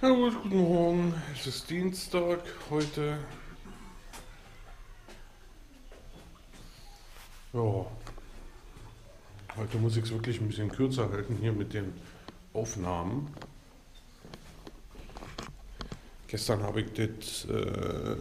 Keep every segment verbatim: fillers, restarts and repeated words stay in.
Hallo, guten Morgen. Es ist Dienstag heute. Ja, heute muss ich es wirklich ein bisschen kürzer halten hier mit den Aufnahmen. Gestern habe ich das. Äh,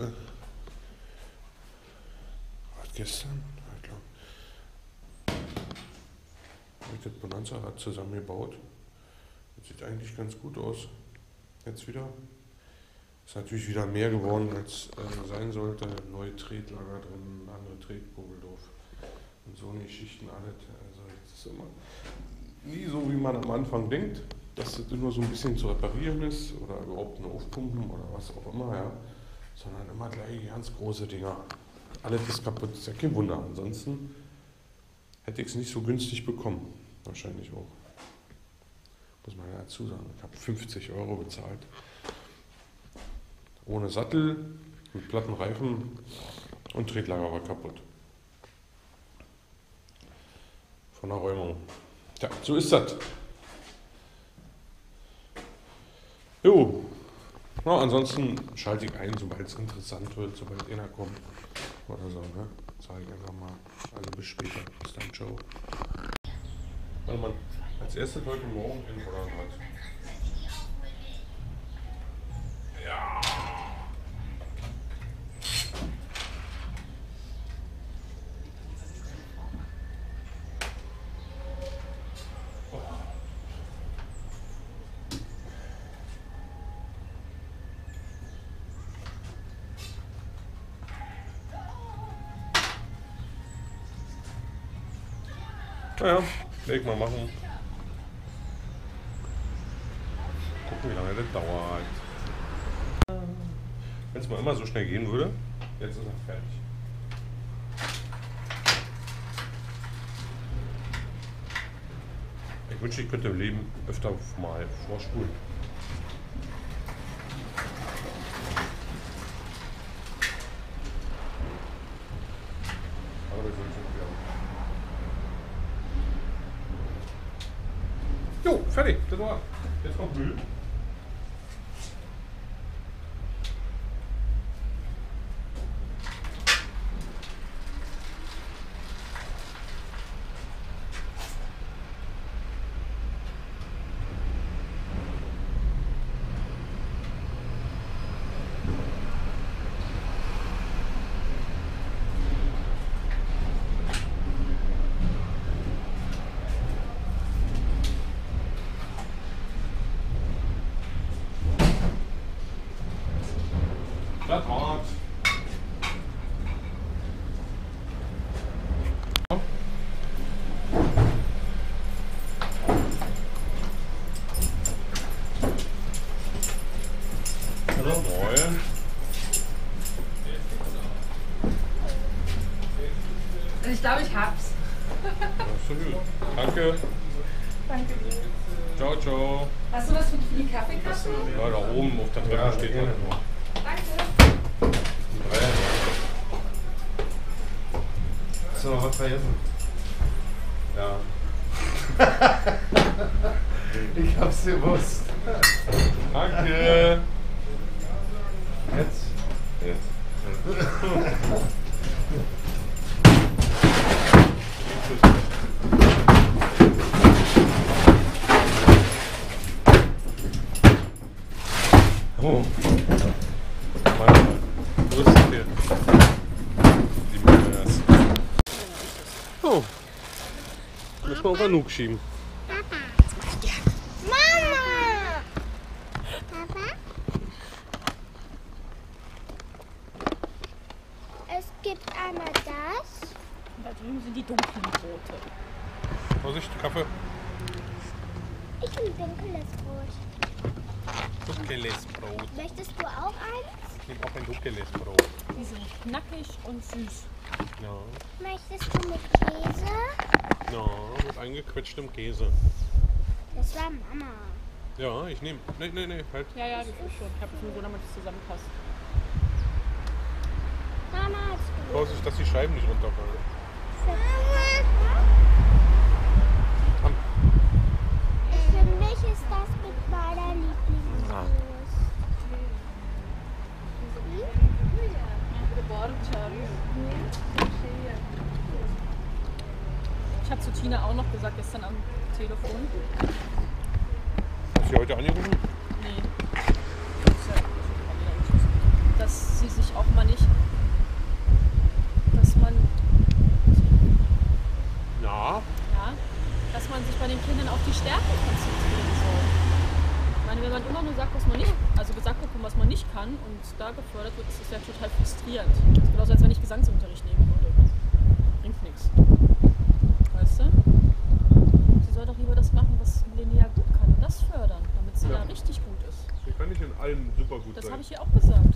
was gestern? Ich glaub, habe ich das Bonanza-Rad zusammengebaut. Das sieht eigentlich ganz gut aus. Jetzt wieder. Ist natürlich wieder mehr geworden, als äh, sein sollte. Neue Tretlager drin, andere Tretkurbel drauf. Und so eine Geschichten alles. Also das ist immer nie so, wie man am Anfang denkt, dass das nur so ein bisschen zu reparieren ist oder überhaupt nur aufpumpen oder was auch immer, ja. Sondern immer gleich ganz große Dinger. Alles ist kaputt, ist ja kein Wunder. Ansonsten hätte ich es nicht so günstig bekommen. Wahrscheinlich auch. Muss man ja dazu sagen. Ich habe fünfzig Euro bezahlt. Ohne Sattel, mit platten Reifen und Tretlager war kaputt. Von der Räumung. Ja, so ist das. Jo. Na, ansonsten schalte ich ein, sobald es interessant wird, sobald einer kommt. Oder so, ne? Sage ich einfach mal. Also bis später. Bis dann, ciao. Warte mal. Als erstes heute Morgen in Holland. Ja. Oh. Naja, werde ich mal machen. Gucken, wie lange das dauert. Wenn es mal immer so schnell gehen würde, jetzt ist er fertig. Ich wünschte, ich könnte im Leben öfter mal vorspulen. Aber wir sind schon wieder. Jo, fertig, das war. Jetzt kommt Müll. Das war's. Hallo. Moin. Ich glaube, ich hab's. Absolut. Danke. Danke dir. Ciao, ciao. Hast du was für die Kaffeekasse? Ja, da oben auf der Treppe Ja, steht gerne. noch. Danke. Hast du noch was vergessen? Ja. Ich hab's gewusst. Danke. Jetzt? Jetzt. Oh. Mann, wo ist das hier? Die machen wir erst. Oh. Muss man auf Anouk schieben. Mama! Papa? Es gibt einmal das. Da drüben sind die dunklen Brote. Vorsicht, Kaffee. Ich will dunkles Brot. Dunkles Brot. Möchtest du auch eins? Ich nehme auch ein dunkles Brot. Die sind knackig und süß. Ja. Möchtest du mit Käse? Ja, mit eingequetschtem Käse. Das war Mama. Ja, ich nehme. Nee, nee, nee, halt. Ja, ja, das ist schon. Ich habe es nur so, damit es zusammenpasst. Mama, hast du? Vorsicht, dass die Scheiben nicht runterfallen. Mama! Am Für mich ist das mit meiner Lieblingssoße. gestern am Telefon. Hast du heute angerufen? Nee. Das ist ja- dass sie sich auch mal nicht, dass man, Ja. ja, dass man sich bei den Kindern auf die Stärken konzentrieren soll. Ich meine, wenn man immer nur sagt, was man nicht, also gesagt bekommt, was man nicht kann und da gefördert wird, ist das ja total frustrierend. Das ist genauso, als wenn ich Gesangsunterricht nehmen würde. Bringt nichts. Weißt du? Sie soll doch lieber das machen, was Linnea gut kann und das fördern, damit sie Ja. da richtig gut ist. Sie kann nicht in allem super gut Das sein. habe ich ihr auch gesagt.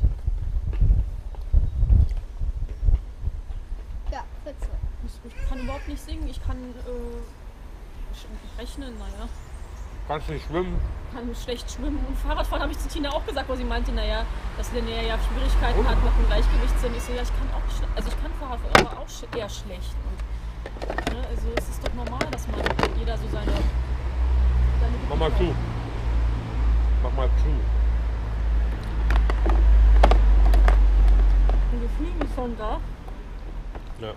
Ja, vierzehn. Ich, ich kann überhaupt nicht singen, ich kann äh, sch- rechnen, naja. Kannst nicht schwimmen. Kann schlecht schwimmen und Fahrradfahren habe ich zu Tina auch gesagt, weil sie meinte, naja, dass Linnea ja Schwierigkeiten Oh. hat mit dem Gleichgewichtssinn. Ich so, ja, ich kann auch schle- also ich kann Fahrradfahren, aber auch sch eher schlecht. Und, ne, also es ist doch normal, dass man jeder so seine, seine Mach mal zu. Mach mal zu. Und wir fliegen schon da. Ja.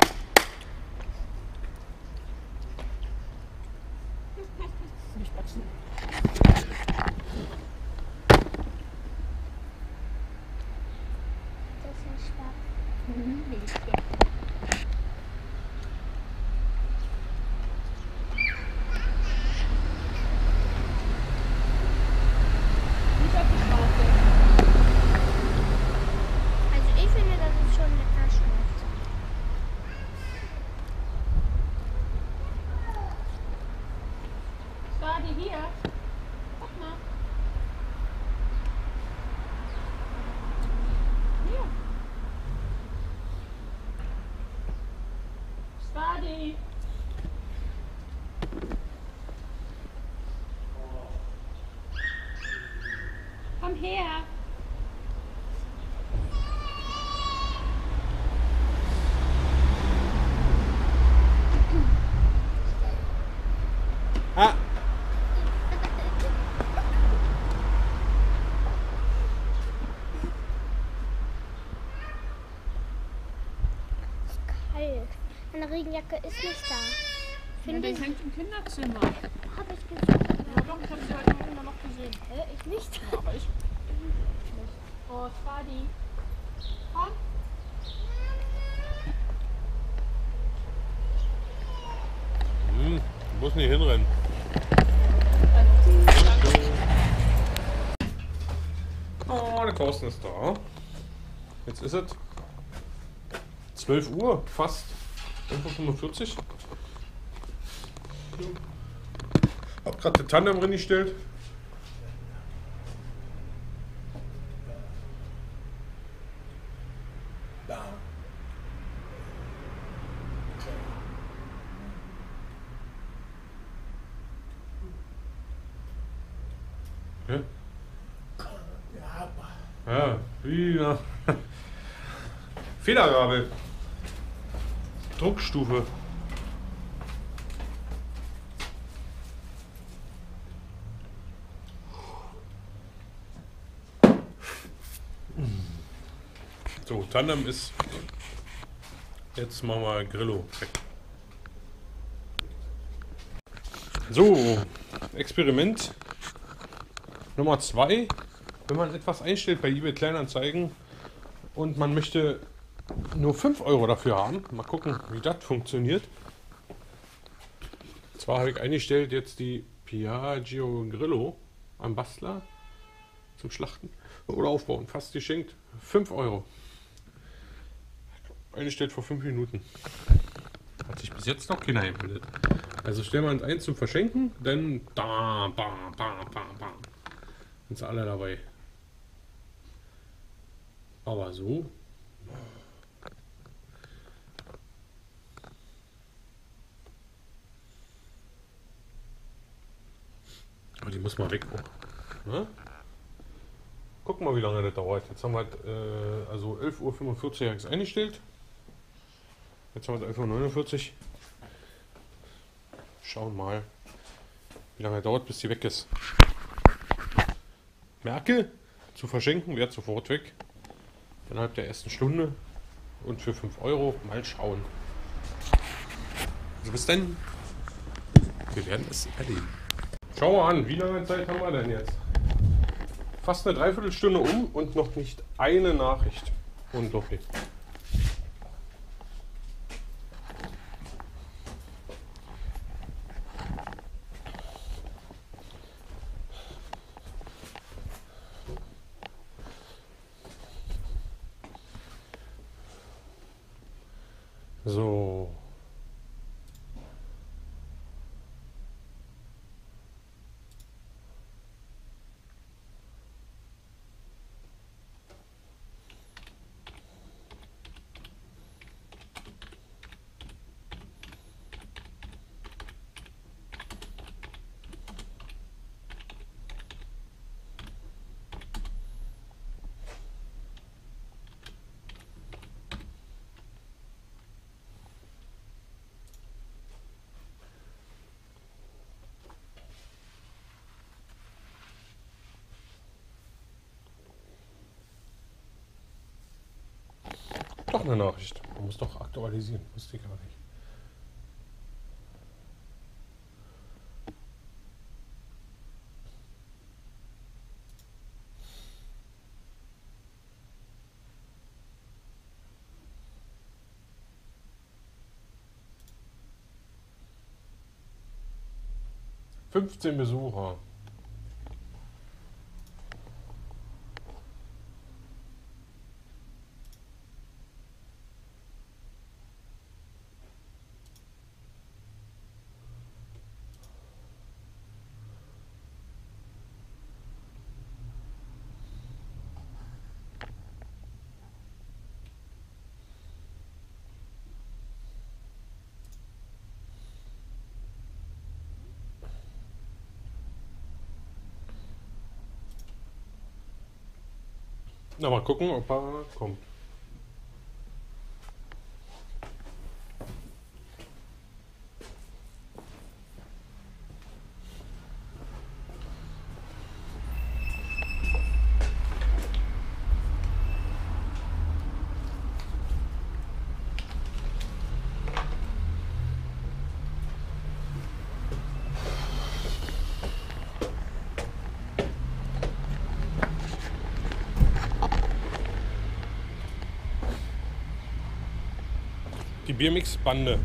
Nicht quatschen. Das ist stark. Mhm, nee, ja. Nicht auf die Straße. Also ich finde, das ist schon lecker schmeckt. Schade hier. Guck mal. Hier. Schade. Komm her. Ah! Kalt. Meine Regenjacke ist nicht da. Ja, Finde der ich, hängt im Kinderzimmer. habe ich gesagt. Ja, doch, ich habe sie heute Morgen noch gesehen. Hä, ich nicht. Ja, aber ich. Oh, Spadi. Komm. Hm, muss nicht hinrennen. Oh, der Thorsten ist da. Jetzt ist es zwölf Uhr, fast elf Uhr fünfundvierzig. Hab gerade die Tandem reingestellt. Ja? Ja, wieder. Federgabel. Druckstufe. So, Tandem ist. Jetzt machen wir Grillo weg. So, Experiment Nummer zwei. Wenn man etwas einstellt bei eBay Kleinanzeigen und man möchte nur fünf Euro dafür haben, mal gucken, wie das funktioniert. Zwar habe ich eingestellt jetzt die Piaggio Grillo am Bastler zum Schlachten oder Aufbauen, fast geschenkt. fünf Euro. Eingestellt vor fünf Minuten. Hat sich bis jetzt noch keiner gemeldet. Also stellen wir uns eins zum Verschenken, dann da, bam, bam, bam, bam. Sind sie alle dabei. Aber so. Aber die muss mal weg. Ne? Gucken wir, wie lange das dauert. Jetzt haben wir äh, also elf Uhr fünfundvierzig habe ich es eingestellt. Jetzt haben wir elf Uhr neunundvierzig. Schauen mal, wie lange es dauert, bis sie weg ist. Merke, zu verschenken, wird sofort weg. Innerhalb der ersten Stunde. Und für fünf Euro mal schauen. Also bis dann. Wir werden es erleben. Schauen wir an, wie lange Zeit haben wir denn jetzt? Fast eine Dreiviertelstunde um und noch nicht eine Nachricht. Unglaublich. So. Doch eine Nachricht. Man muss doch aktualisieren. Wusste ich gar nicht. fünfzehn Besucher. Na, mal gucken, ob er kommt. Die Biermix-Bande.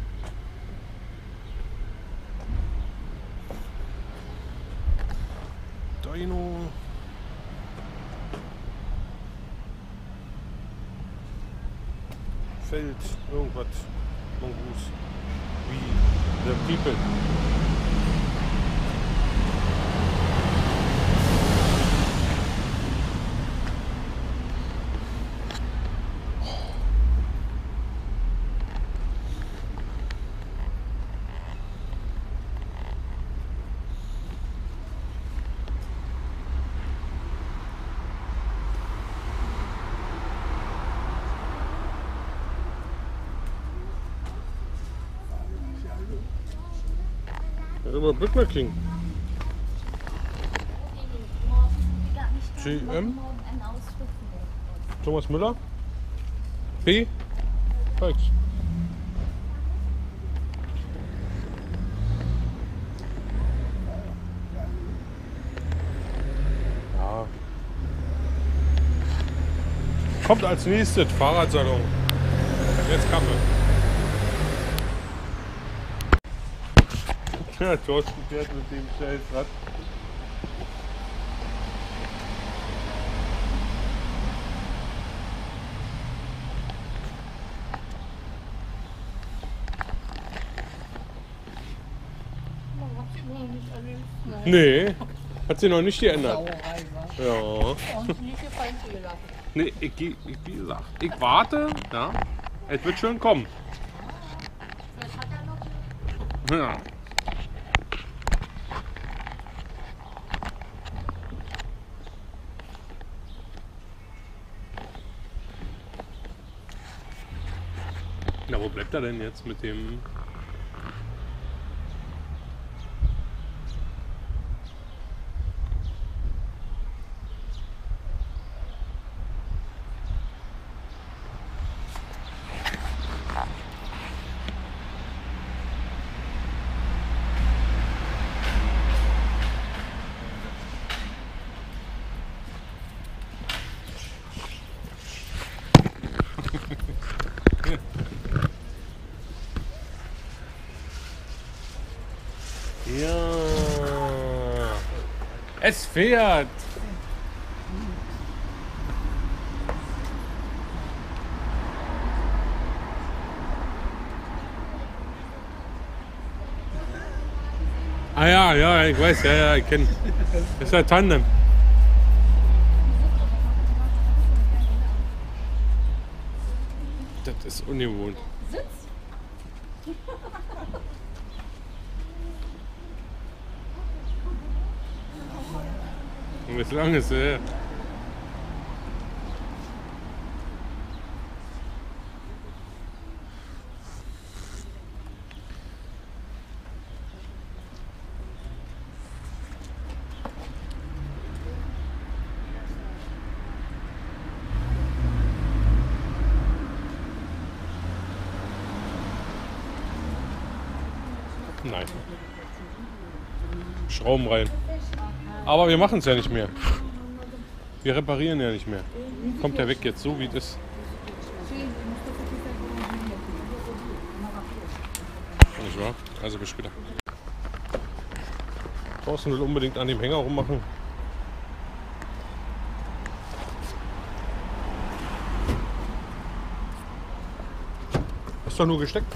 Dino. Feld, irgendwas. Mongoose. Wie The People. Über Brückner King. G M. Thomas Müller. P. Volks. Ja. Kommt als nächstes Fahrradsalon. Jetzt Kaffee. Ja, Thorsten fährt mit dem Scheißrad. Nee, hat sie noch nicht geändert. Sauerei, wa? Ja. Und nicht gefallen zu gelassen. Nee, ich, ich, wie gesagt, ich warte, ja. Es wird schon kommen. Vielleicht hat er noch. Ja. Na, wo bleibt er denn jetzt mit dem? Es fährt! Ah ja, ja, ich weiß, ja, ja, ich kenne. Das ist ja Tandem. Das ist ungewohnt. Sitz. Und das lang ist, ja. Nein. Schrauben rein. Aber wir machen es ja nicht mehr. Wir reparieren ja nicht mehr. Kommt ja weg jetzt, so wie das. Nicht wahr? Also bis später. Thorsten will unbedingt an dem Hänger rummachen. Ist doch nur gesteckt.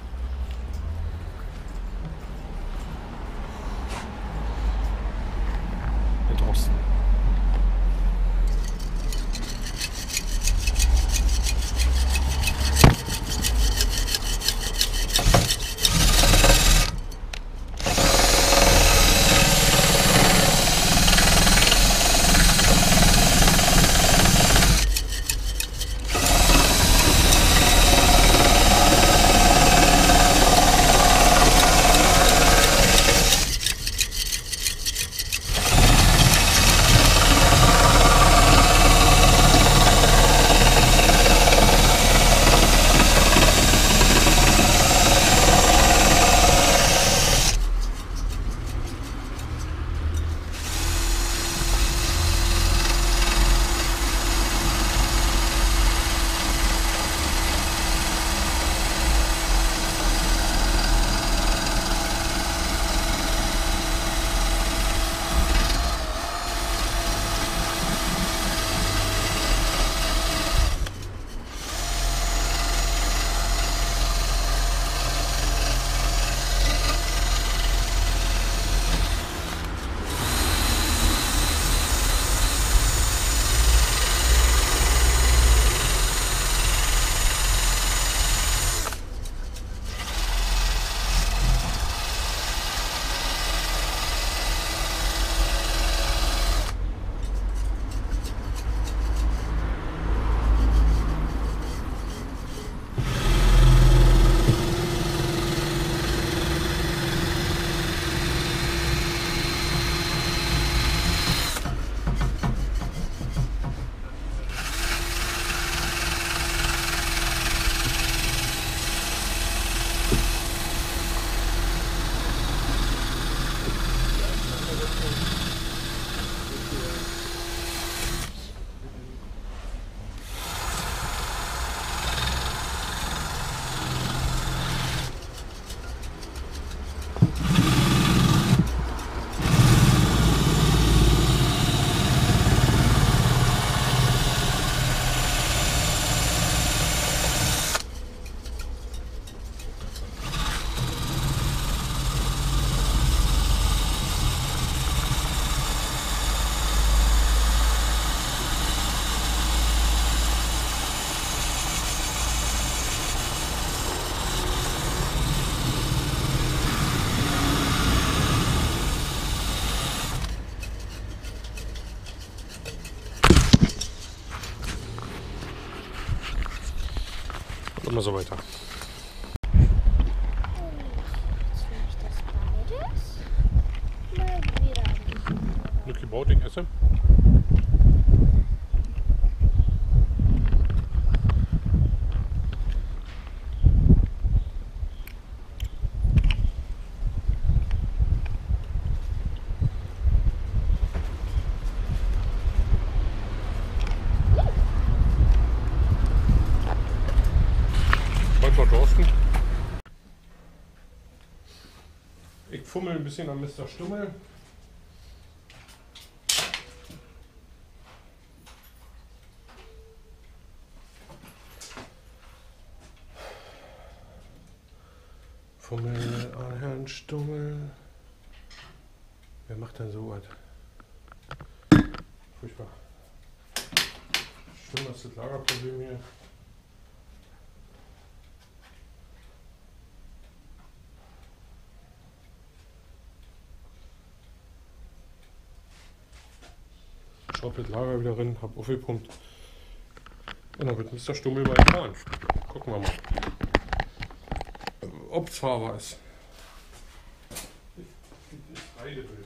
Immer so weiter. Jetzt nehme ich das beides mal wieder. Nuki Bauting esse. Thorsten. Ich fummel ein bisschen an Mister Stummel. Fummel an Herrn Stummel. Wer macht denn so was? Furchtbar. Schlimm, dass das Lagerproblem hier. Schraub das Lager wieder rein, hab aufgepumpt. Und dann wird Mister Stummel bald fahren. Gucken wir mal. Ob es fahrbar ist. Das ist Heidewild.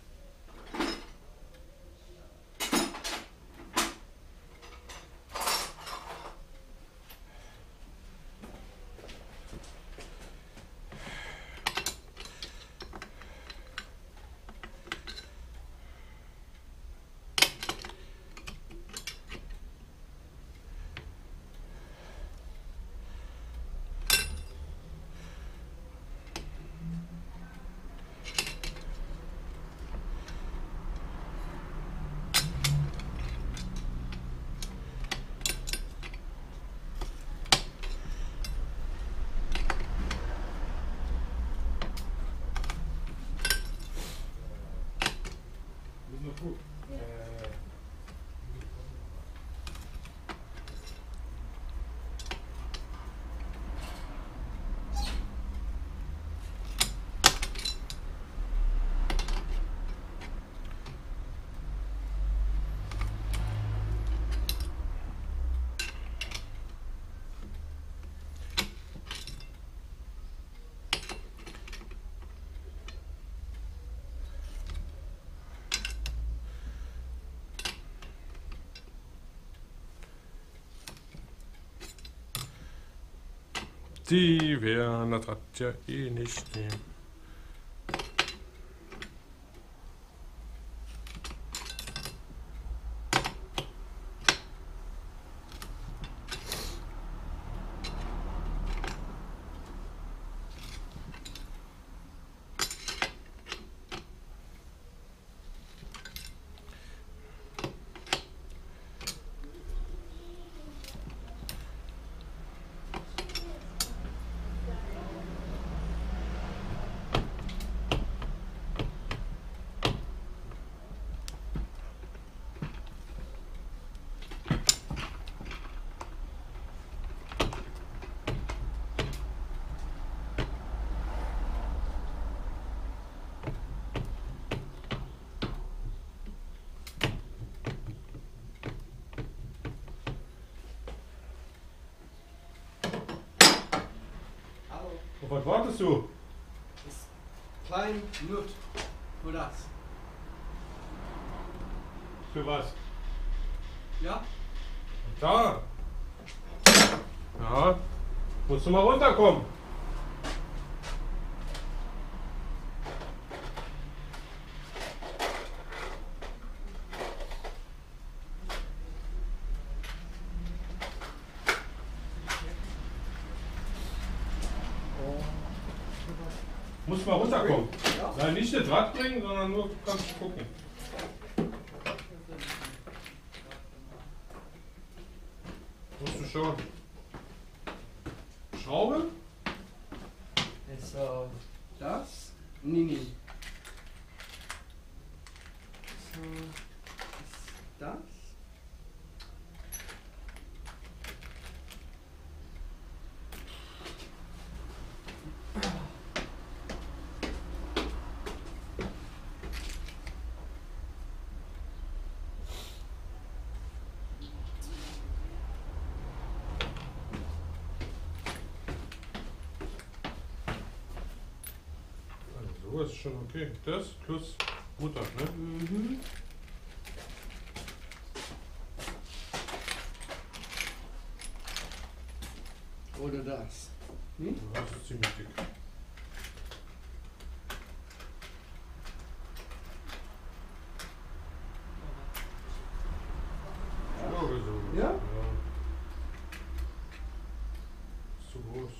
Die werden das Rad ja eh nicht nehmen. Auf was wartest du? Ist klein, nüt. Nur das. Für was? Ja? Da! Ja, musst du mal runterkommen. Muss mal runterkommen. Ja. Nein, nicht das Rad bringen, sondern nur kannst du gucken. Musst du schon. Schraube? Ist äh, das? Nee, nee. So, ist das? So ist schon okay. Das plus Mutter, ne? Mhm. Oder das? Hm? Das ist ziemlich dick. Ja, so. Ja? Ist zu groß.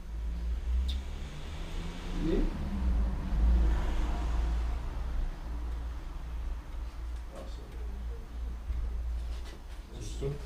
Nee? Siehst du?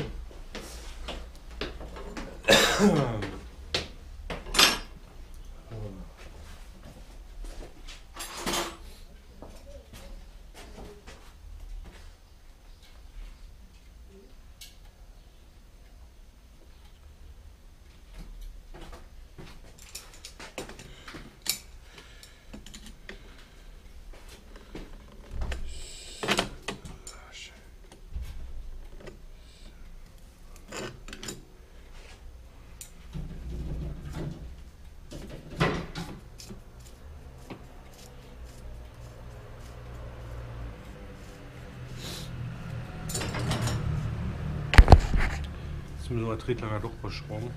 Jetzt müssen wir Tretlager doch verschrauben.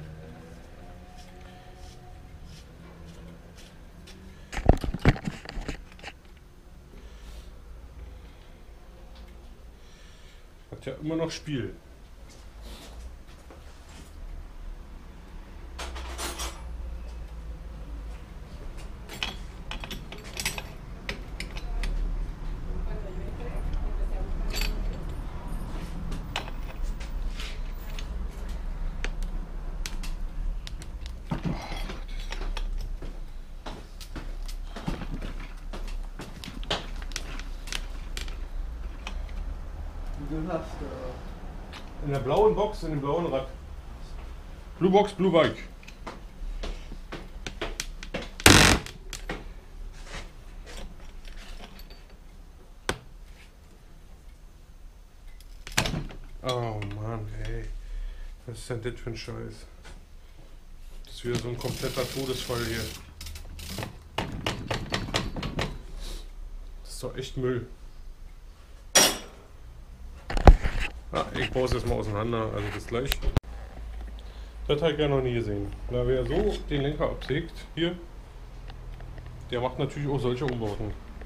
Hat ja immer noch Spiel. Du hast äh, In der blauen Box, in dem blauen Rad. Blue Box, Blue Bike. Oh Mann, ey. Was ist denn das für ein Scheiß? Das ist wieder so ein kompletter Todesfall hier. Das ist doch echt Müll. Ah, ich baue es jetzt mal auseinander, also das gleich. Das habe ich ja noch nie gesehen. Na, wer so den Lenker absägt, hier, der macht natürlich auch solche Umbauten.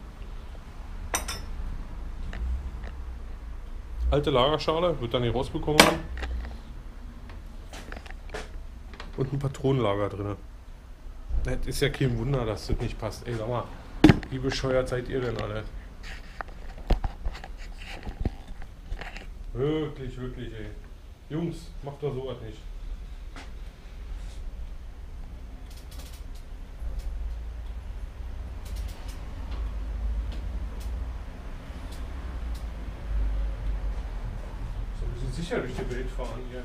Alte Lagerschale, wird dann hier rausbekommen haben. Und ein Patronenlager drin. Das ist ja kein Wunder, dass das nicht passt. Ey, sag mal, wie bescheuert seid ihr denn alle? Wirklich, wirklich, ey. Jungs, macht doch sowas nicht. So ein bisschen sicher durch die Welt fahren hier.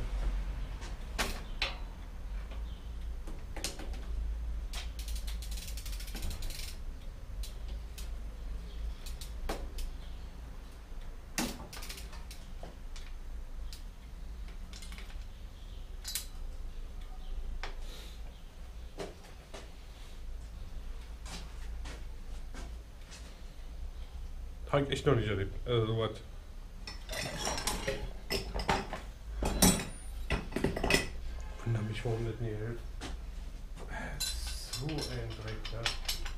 Habe ich echt noch nicht erlebt. Also sowas. Wundere mich, warum das nie hält. So ein Dreck, ja.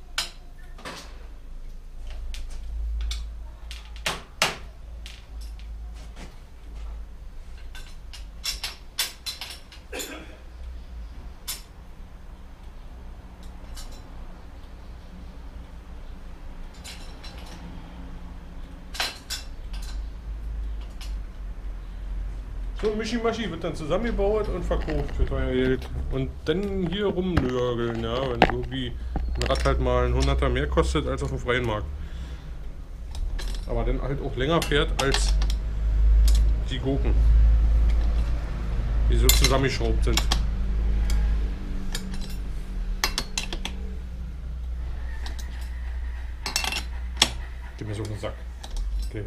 So ein Mischimaschi wird dann zusammengebaut und verkauft für teuer Geld. Und dann hier rumnörgeln, ja, wenn irgendwie ein Rad halt mal ein Hunderter mehr kostet als auf dem freien Markt. Aber dann halt auch länger fährt als die Gurken, die so zusammengeschraubt sind. Gib mir so einen Sack. Okay.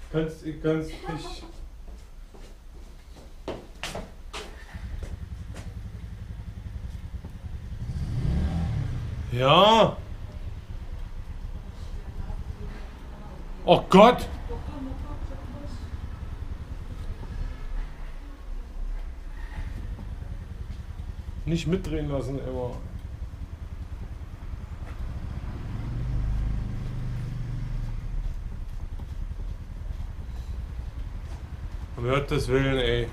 Kannst, ich kannst nicht. Ja. Oh Gott. Nicht mitdrehen lassen immer. Um Gottes Willen, ey.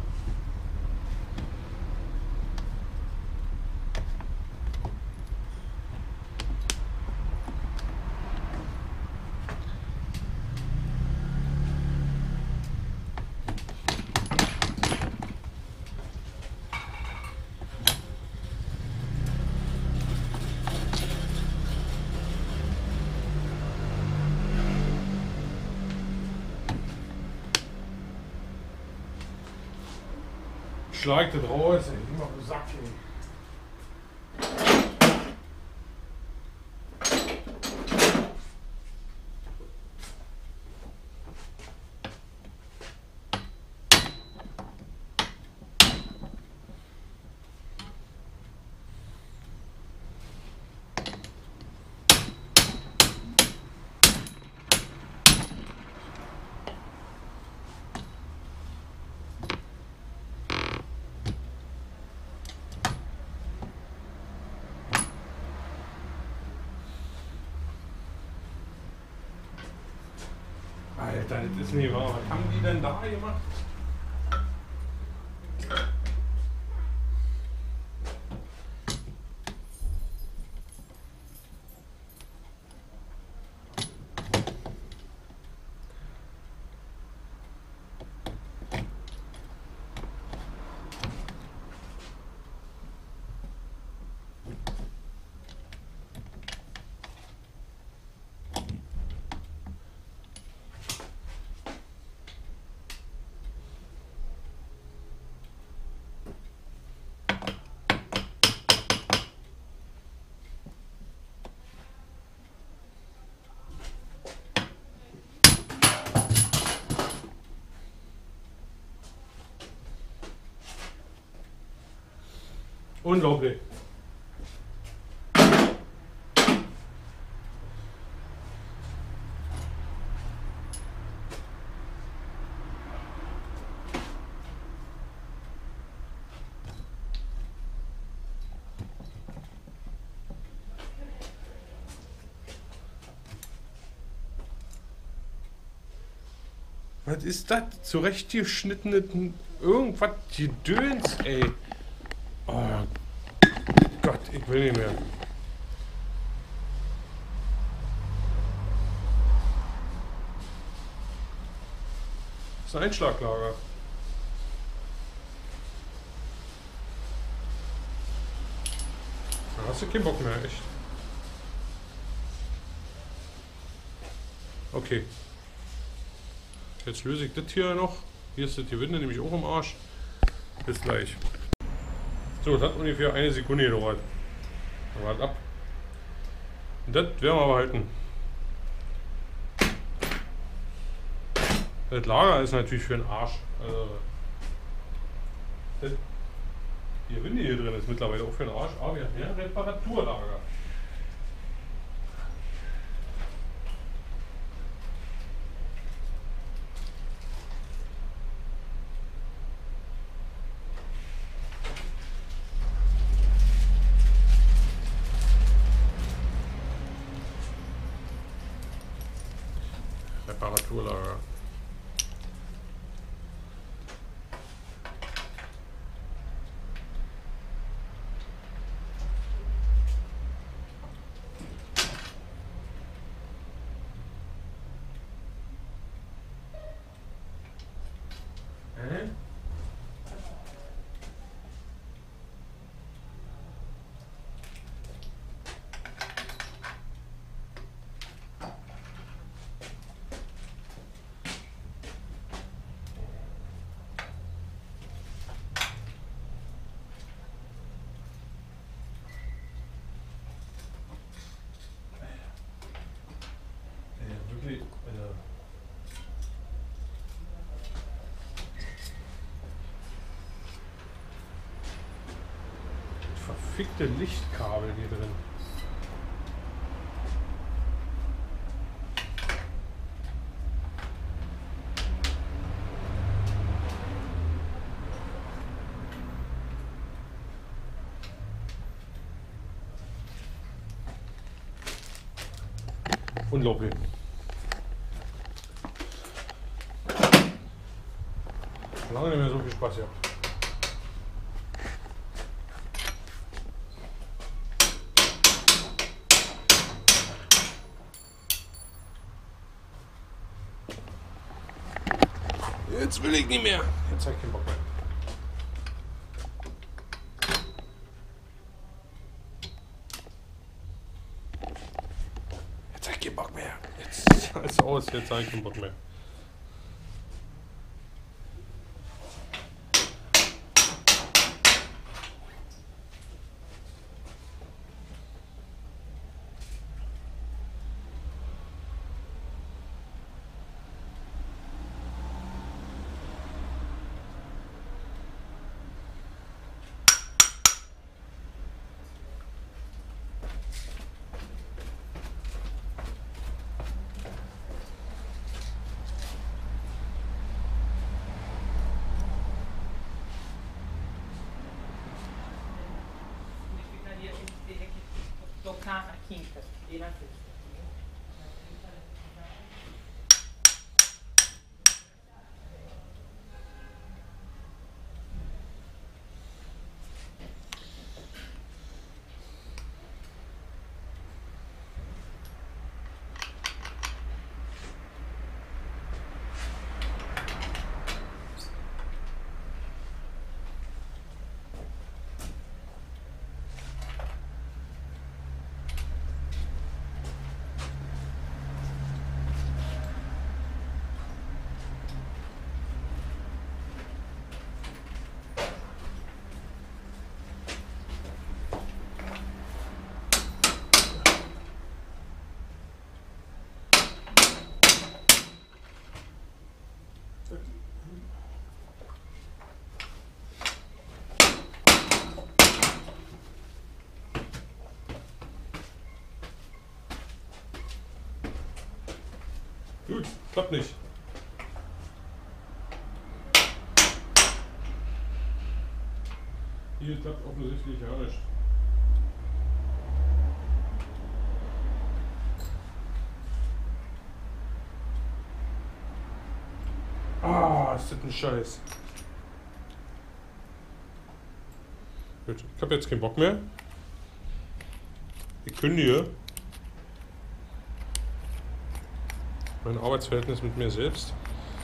Schlag das raus, ey. Ich mach den Sack, ey. Alter, das ist nicht wahr. Was haben die denn da gemacht? Unglaublich. Was ist das? Zurechtgeschnittene irgendwas Gedöns, ey. Oh Gott, ich will nicht mehr. Das ist ein Einschlaglager. Da hast du keinen Bock mehr, echt. Okay. Jetzt löse ich das hier noch. Hier ist das Gewinde nämlich auch im Arsch. Bis gleich. So, das hat ungefähr eine Sekunde gedauert. Dann war das ab. Und das werden wir aber halten. Das Lager ist natürlich für den Arsch. Also, das, die Gewinde hier drin ist mittlerweile auch für den Arsch. Aber wir haben ja ein Reparaturlager. Reparaturlager. Hä? verfickte Lichtkabel hier drin. Unglaublich. Lange nicht mehr so viel Spaß gehabt. Jetzt will ich nicht mehr. Jetzt habe ich keinen Bock mehr. Jetzt habe ich keinen Bock mehr. Jetzt ist alles aus. Jetzt habe ich keinen Bock mehr. Tocar na quinta e na sexta. Gut, klappt nicht. Hier klappt offensichtlich ja nicht. Ah, ist das ein Scheiß. Gut, ich habe jetzt keinen Bock mehr. Ich kündige mein Arbeitsverhältnis mit mir selbst.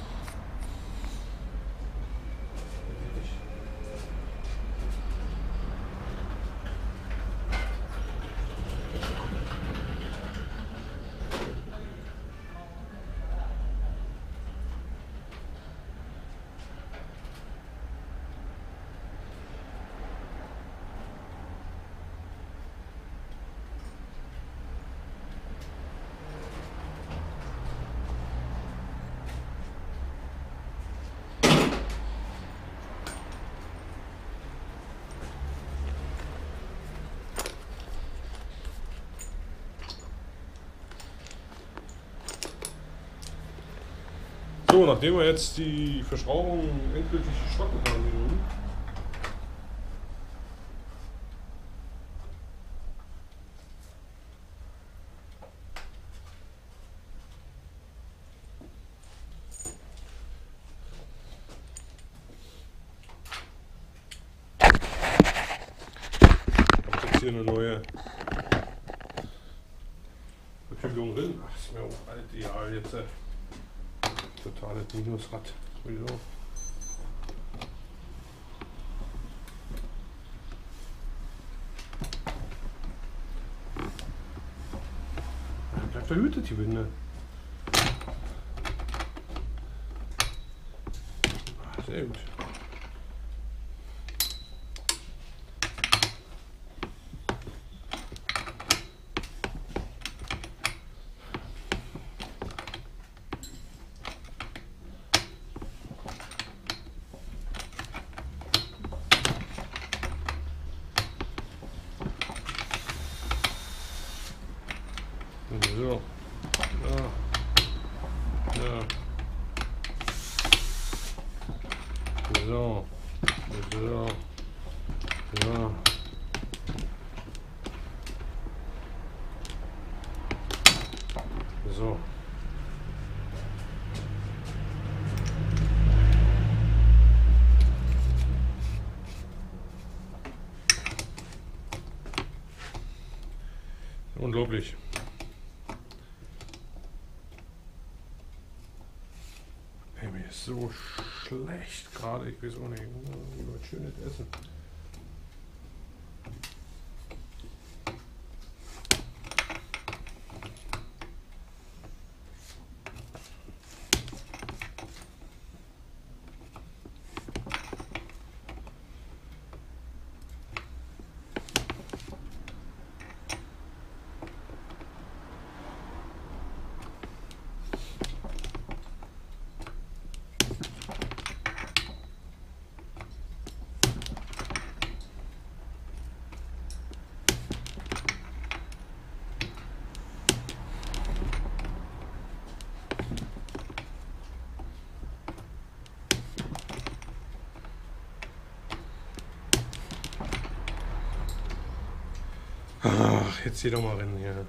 So, nachdem wir jetzt die Verschraubung endgültig geschrotten haben, kommt jetzt hier eine neue Verfügung drin. Ach, ist mir auch alt, egal jetzt. Äh, Totales Minusrad. Sowieso. Ja, bleibt verhütet die Winde. Ah, sehr gut. So. Ja. Ja. So. So. Ja. So. Unglaublich. Ey, mir ist so schlecht gerade. Ich weiß auch nicht. Ich will was Schönes essen. Ach, jetzt zieh doch mal rein hier.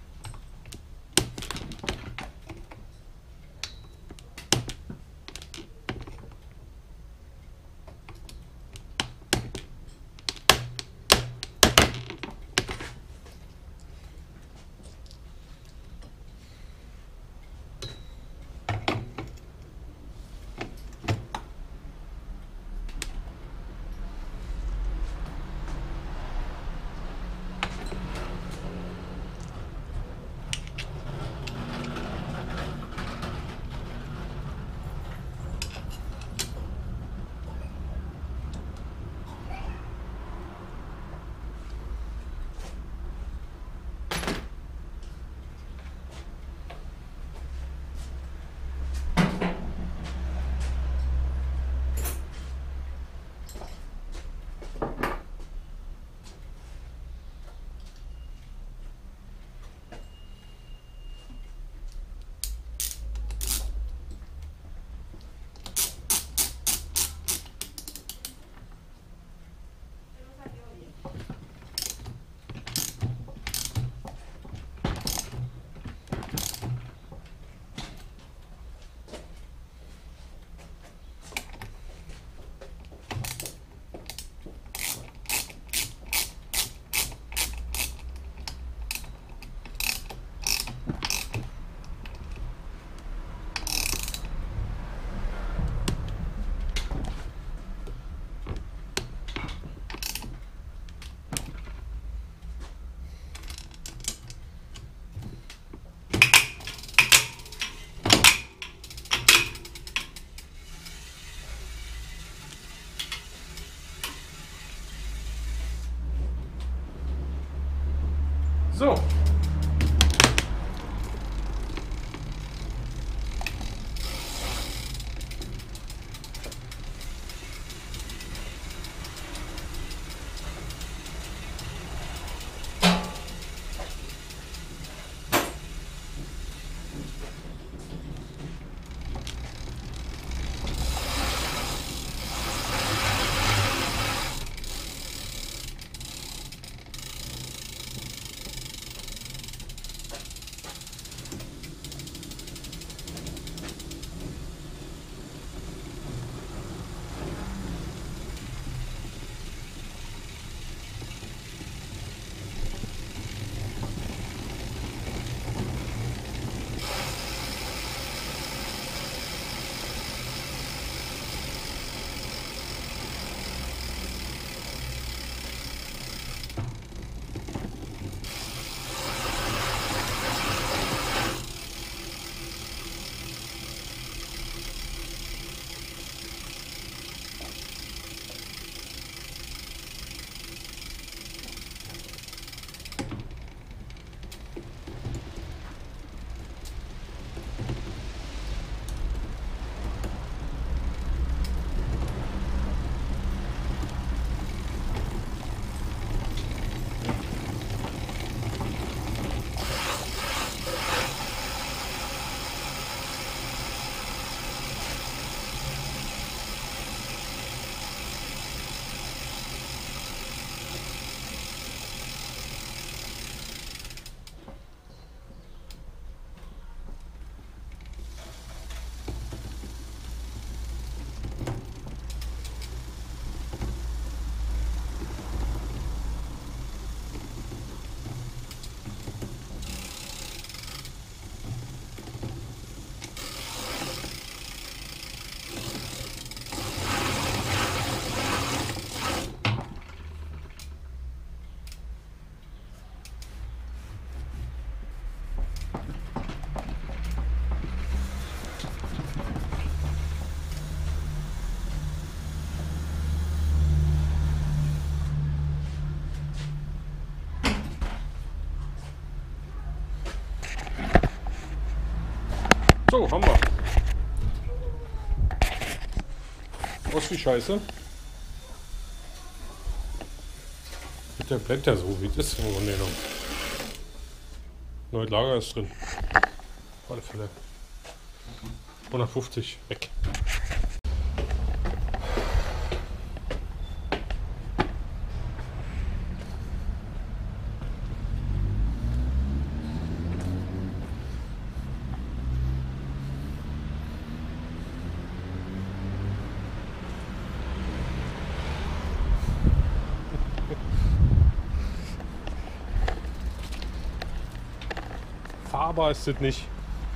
So. So, haben wir. Aus wie Scheiße. Der bleibt ja so, wie es ist. Oh, nee, noch. Neues Lager ist drin. Auf alle Fälle. hundertfünfzig weg. Fahrbar ist es nicht.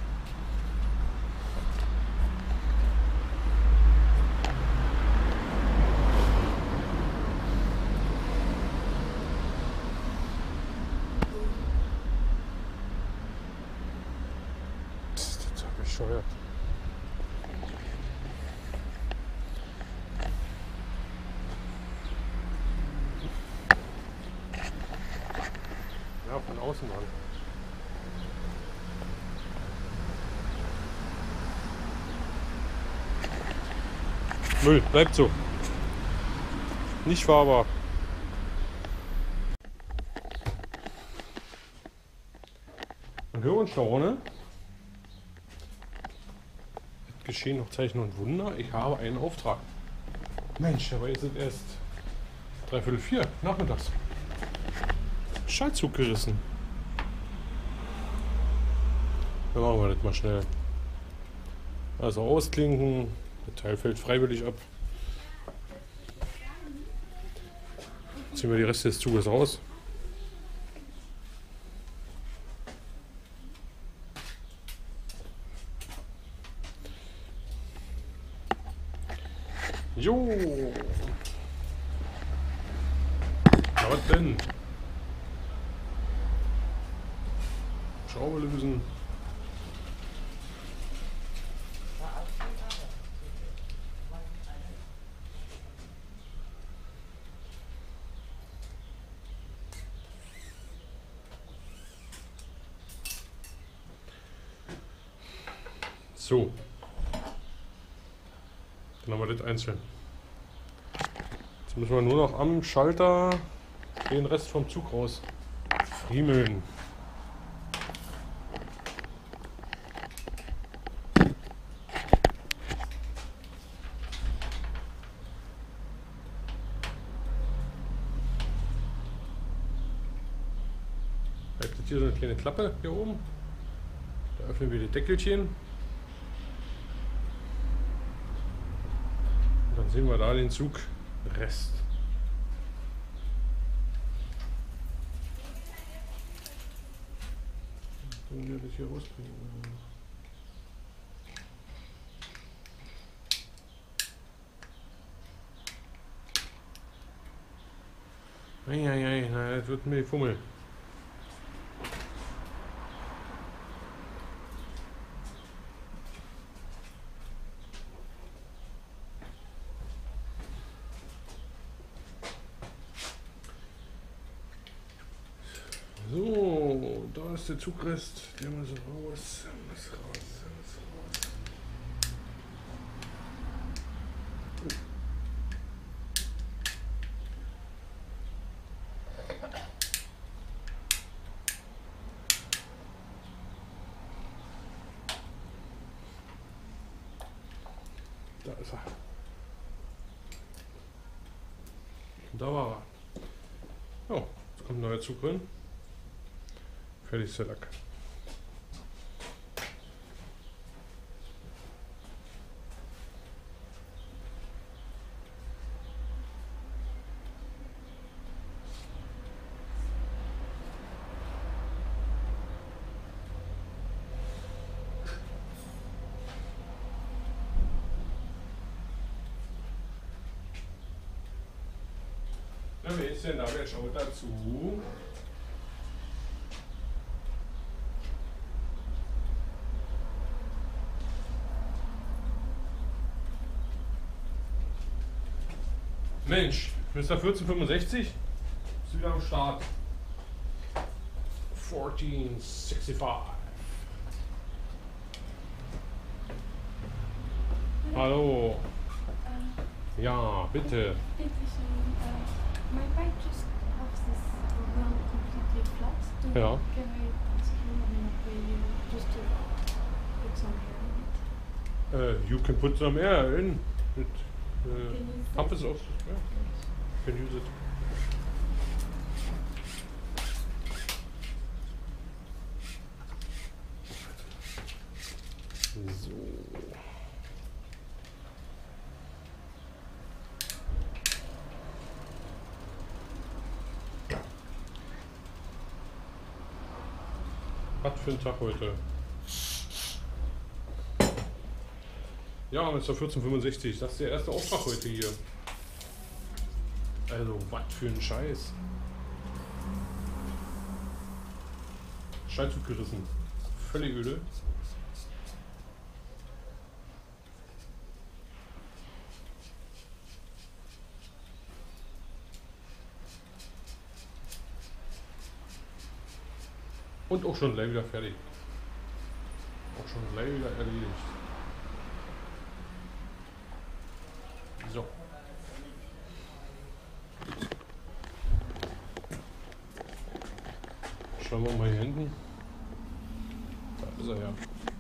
Das ist total bescheuert. Ja, von außen an. Müll, bleibt so. Nicht fahrbar. Und höre und staune. Es geschehen noch Zeichen und Wunder. Ich habe einen Auftrag. Mensch, dabei ist es erst dreiviertel vier nachmittags. Schaltzug gerissen. Dann machen wir das mal schnell. Also ausklinken. Der Teil fällt freiwillig ab. Ziehen wir die Reste des Zuges raus. Jo! Na, was denn? Schraube lösen. So. Dann haben wir das einzeln. Jetzt müssen wir nur noch am Schalter den Rest vom Zug raus friemeln. Jetzt hier so eine kleine Klappe hier oben. Da öffnen wir die Deckelchen. Dann sehen wir da den Zugrest. Können wir das hier rauskriegen? Eieiei, na, das wird mir Fummel. So, da ist der Zugrest, der muss raus, der muss raus, der muss raus. Da ist er. Und da war er. Oh, jetzt kommt ein neuer Zug rein. Fertig ist der Lack. Na, wer ist denn da? Wer schaut dazu? Mensch, Mister vierzehn fünfundsechzig ist wieder am Start. vierzehn fünfundsechzig. Hallo. Ja, bitte. Bitte schön. Uh, my bike just has this run completely flat. Do Ja. Can I ask you, I mean, pay you just to put some hair in it? Uh, you can put some air in. It, uh, Can you pump is also, yeah, can use it. So. Was für ein Tag heute? Ja, Mister vierzehn fünfundsechzig, das ist der erste Auftrag heute hier. Also, was für ein Scheiß. Schaltzug gerissen. Völlig öde. Und auch schon gleich wieder fertig. Auch schon gleich wieder erledigt. So. Schauen wir mal hier hinten. Da ist er ja.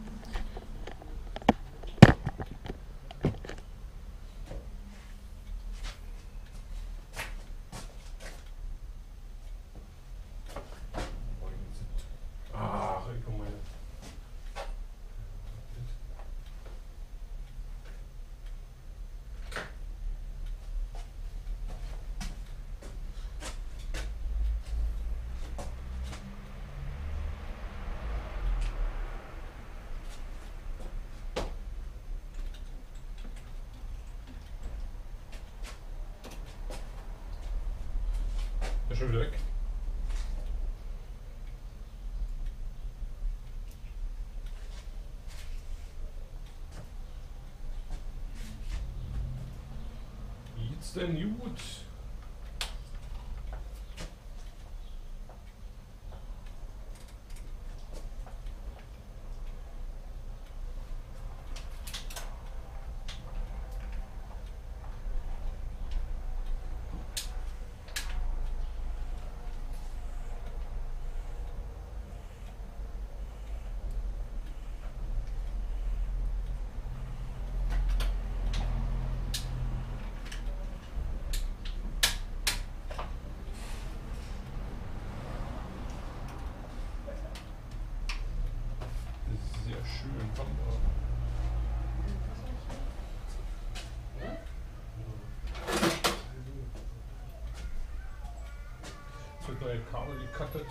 Ach, ich komm mal her. Ist schon wieder weg. Geht's denn gut? Sehr schön. Hammer. Es wird neue Kabel gecuttet.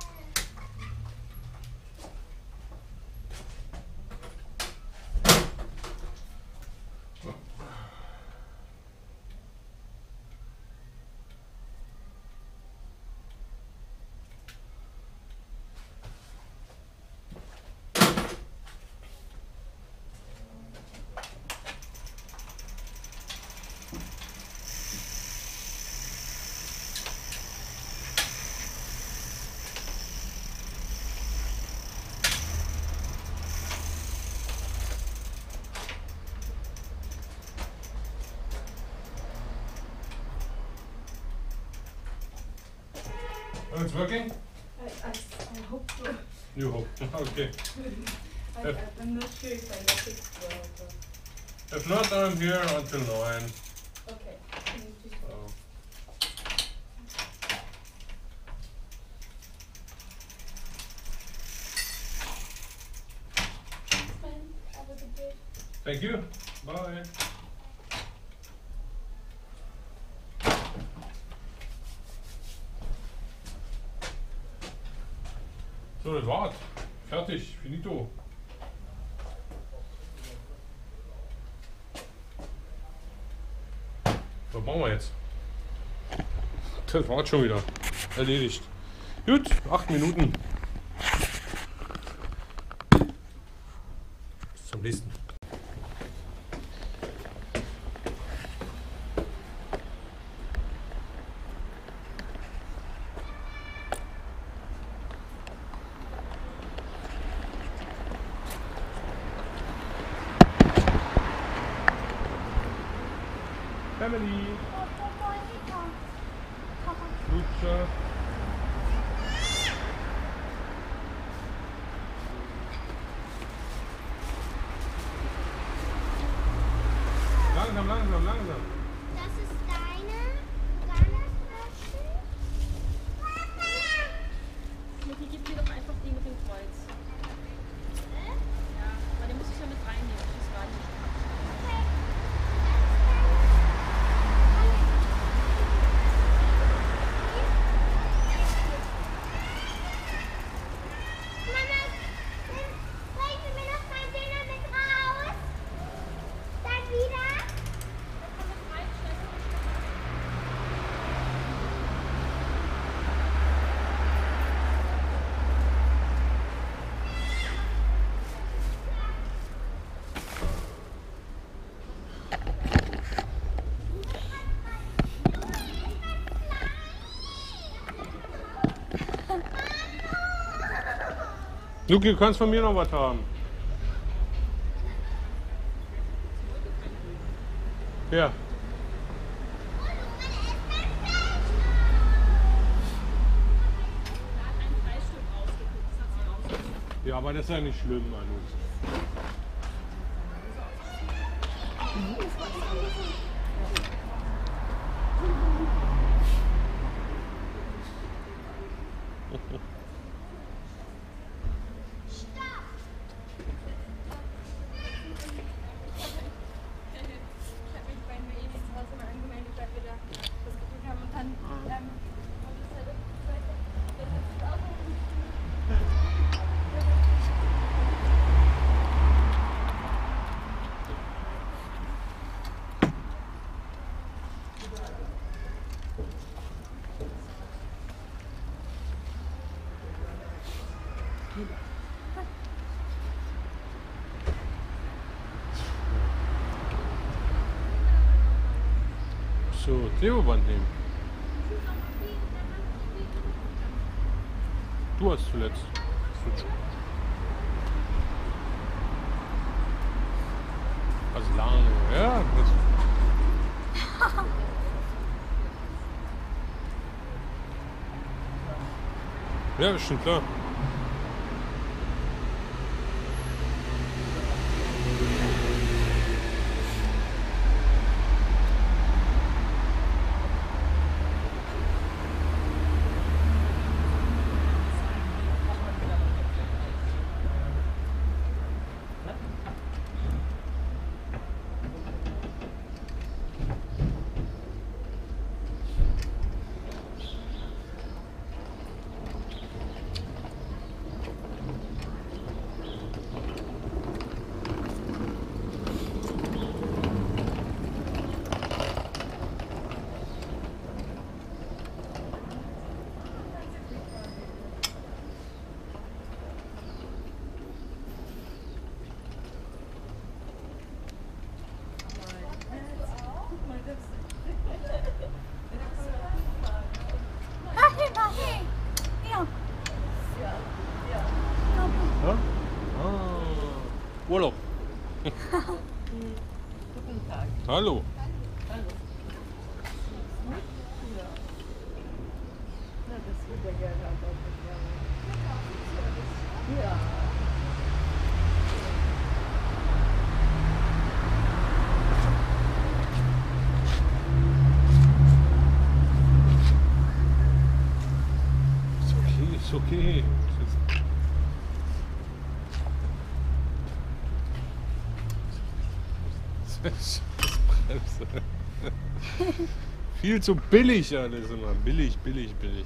And it's working? I, I, I hope so. You hope. Okay. I, I'm not sure if I got it well, but If not, I'm here until nine. okay. Thank you. So. Fine. Have a good day. Thank you. Bye. So, das war's. Fertig. Finito. Was machen wir jetzt? Das war's schon wieder. Erledigt. Gut, acht Minuten. Bis zum nächsten. Family. Lutscher. Langsam, langsam, langsam. Das ist deine Ghana-Flasche? Mutti, gib mir doch einfach die mit dem Kreuz. Ja, aber den muss ich ja mit reinnehmen. Das reicht. Mama, bringen Sie mir noch mal den mit raus? Dann wieder? Luki, du kannst von mir noch was haben. Ja. Ja, aber das ist ja nicht schlimm, Manu. So, Klebeband nehmen. Du hast zuletzt. Also lange, ja. Das ja, ist schon klar. Ja? Ah, Urlaub. Guten Tag. Hallo. Hallo. Na, das würde ich gerne auch gerne. Ja. Ist okay, ist okay. Bremse. Viel zu billig alles immer. Billig, billig, billig.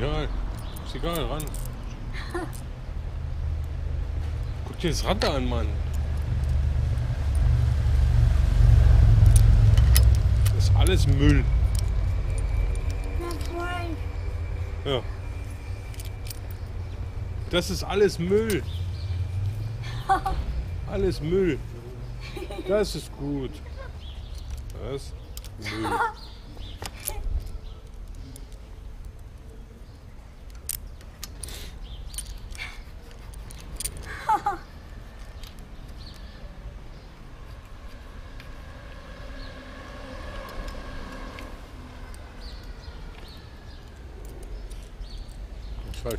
egal. Ist egal, ran. Guck dir das Rad an, Mann. Das ist alles Müll. Ja. Das ist alles Müll. Alles Müll. Das ist gut. Das Müll. Falsch.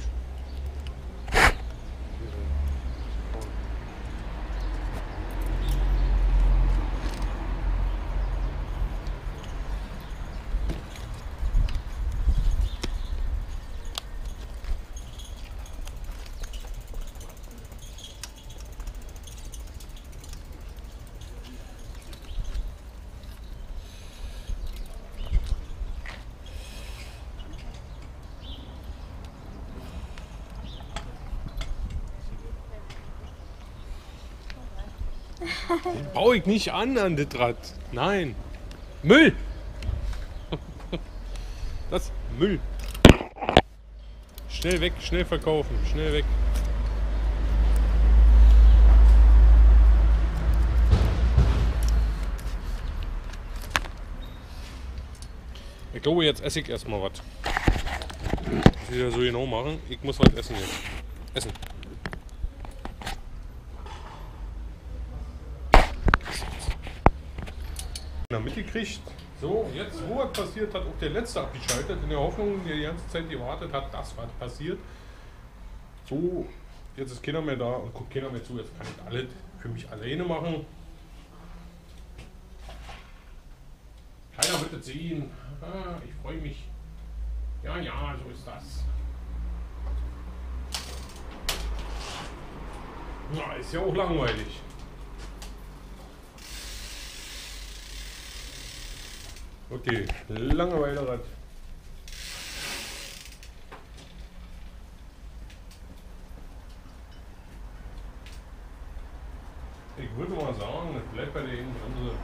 Den baue ich nicht an an das Rad. Nein. Müll. Das Müll. Schnell weg, schnell verkaufen, schnell weg. Ich glaube, jetzt esse ich erstmal was. Das will ich ja so genau machen. Ich muss was essen jetzt. Essen. Mitgekriegt. So, jetzt wo was passiert, hat auch der letzte abgeschaltet, in der Hoffnung, der die ganze Zeit gewartet hat, dass was passiert. So, jetzt ist keiner mehr da und guckt keiner mehr zu, jetzt kann ich alles für mich alleine machen. Keiner wird es sehen. Ah, ich freue mich. Ja, ja, so ist das. Ja, ist ja auch langweilig. Okay, Langeweile-Rad. Ich würde mal sagen, es bleibt bei der Innenbremse.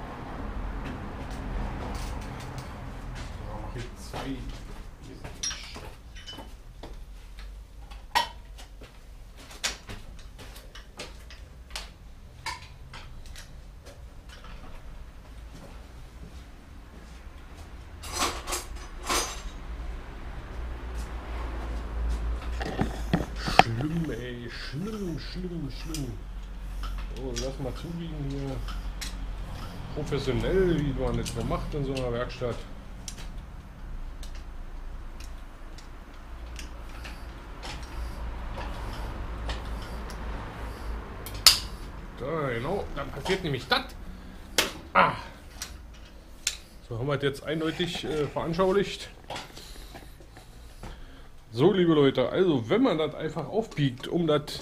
Da mache ich zwei. Schlimm, ey, schlimm, schlimm, schlimm. So, lass mal zubiegen hier. Professionell, wie man das so macht in so einer Werkstatt. Da, genau, dann passiert nämlich das. Ah. So haben wir das jetzt eindeutig äh, veranschaulicht. So, liebe Leute, also wenn man das einfach aufbiegt, um das...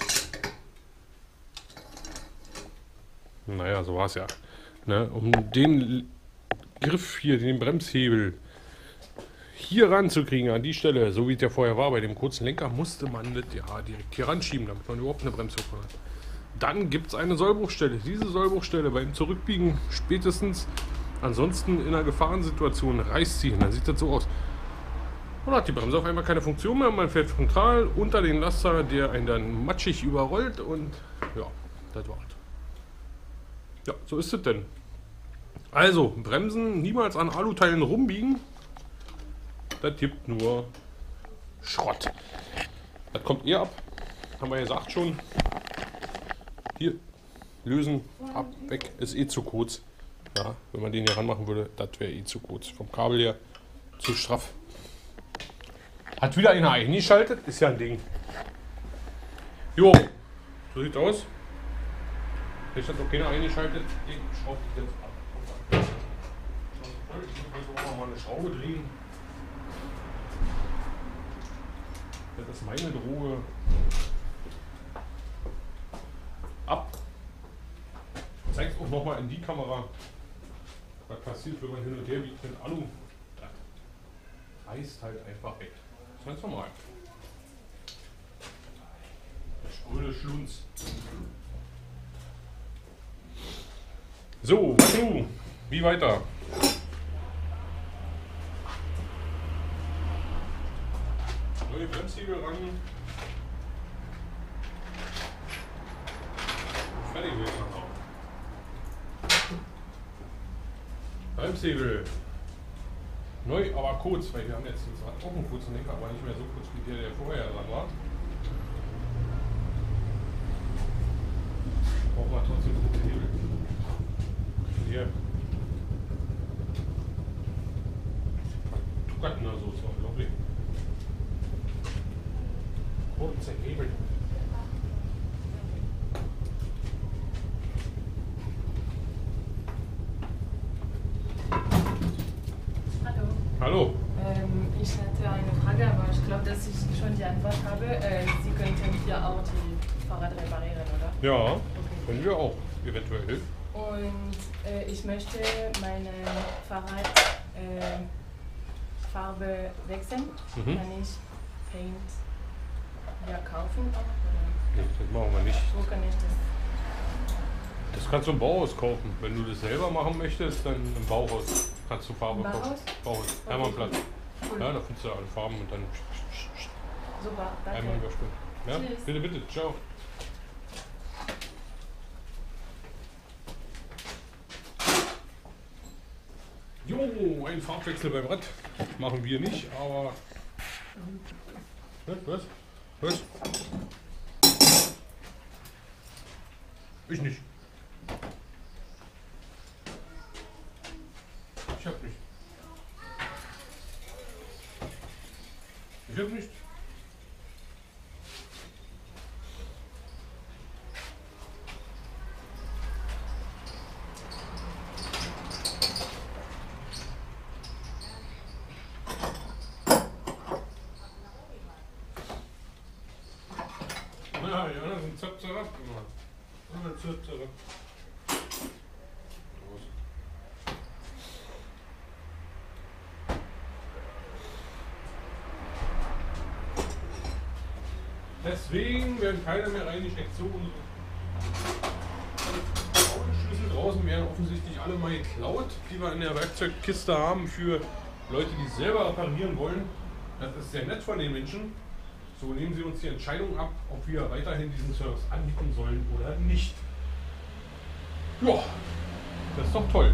Naja, so war es ja. Ne, um den Griff hier, den Bremshebel hier ranzukriegen, an die Stelle, so wie es ja vorher war, bei dem kurzen Lenker, musste man das ja direkt hier ranschieben, damit man überhaupt eine Bremswirkung hat. Dann gibt es eine Sollbruchstelle. Diese Sollbruchstelle beim Zurückbiegen spätestens, ansonsten in einer Gefahrensituation reißt sie. Und dann sieht das so aus. Und hat die Bremse auf einmal keine Funktion mehr. Man fährt frontal unter den Laster, der einen dann matschig überrollt und ja, das war's. Ja, so ist es denn. Also, Bremsen niemals an Aluteilen rumbiegen. Das gibt nur Schrott. Das kommt eher ab. Haben wir gesagt schon. Hier, lösen, ab, weg. Ist eh zu kurz. Ja, wenn man den hier ranmachen würde, das wäre eh zu kurz. Vom Kabel her zu straff. Hat wieder einer eingeschaltet, ist ja ein Ding. Jo, so sieht's aus. Vielleicht hat noch keiner eingeschaltet. Ich schraube die jetzt ab. Ich muss auch mal eine Schraube drehen. Das ist meine Droge. Ab. Ich zeige es auch nochmal in die Kamera. Was passiert, wenn man hin und her biegt mit Alu? Das reißt halt einfach weg. ist ganz normal. Der spröde Schlunz. So, was du? Wie weiter? Neue Bremssäge ran. Fertig wird man auch. Bremshebel. Neu, aber kurz, weil wir haben jetzt zwar auch einen kurzen Lenker, aber nicht mehr so kurz wie der, der vorher dran war. Brauchen wir trotzdem kurze Hebel. Hier. Tugatten oder so, ist noch unglaublich. Kurze Hebel. Hallo. Hallo. Ähm, ich hatte eine Frage, aber ich glaube, dass ich schon die Antwort habe. Äh, Sie könnten hier auch die Fahrrad reparieren, oder? Ja, Okay. können wir auch, eventuell. Und äh, ich möchte meine Fahrradfarbe äh, Farbe wechseln. Mhm. Kann ich Paint ja kaufen auch? Oder Nee, das machen wir nicht. wo kann ich das? Das kannst du im Bauhaus kaufen. Wenn du das selber machen möchtest, dann im Bauhaus kannst du Farbe Im Bauhaus? kaufen. Bauhaus, Okay, Hermannplatz. Cool. Ja, da findest du alle Farben und dann Super, danke. einmal überspringen. Ja, Tschüss. bitte, bitte, ciao. Jo, ein Farbwechsel beim Rad. Machen wir nicht, aber. Was? Was? Ich nicht. Ich hab nicht. Ich hab nicht. Na ja, das ist ein Zap-Zap gemacht. Ein Zap-Zap. Deswegen werden keine mehr reingesteckt. So unsere Schlüssel draußen werden offensichtlich alle mal geklaut, die wir in der Werkzeugkiste haben für Leute, die es selber reparieren wollen. Das ist sehr nett von den Menschen. So nehmen sie uns die Entscheidung ab, ob wir weiterhin diesen Service anbieten sollen oder nicht. Ja, das ist doch toll.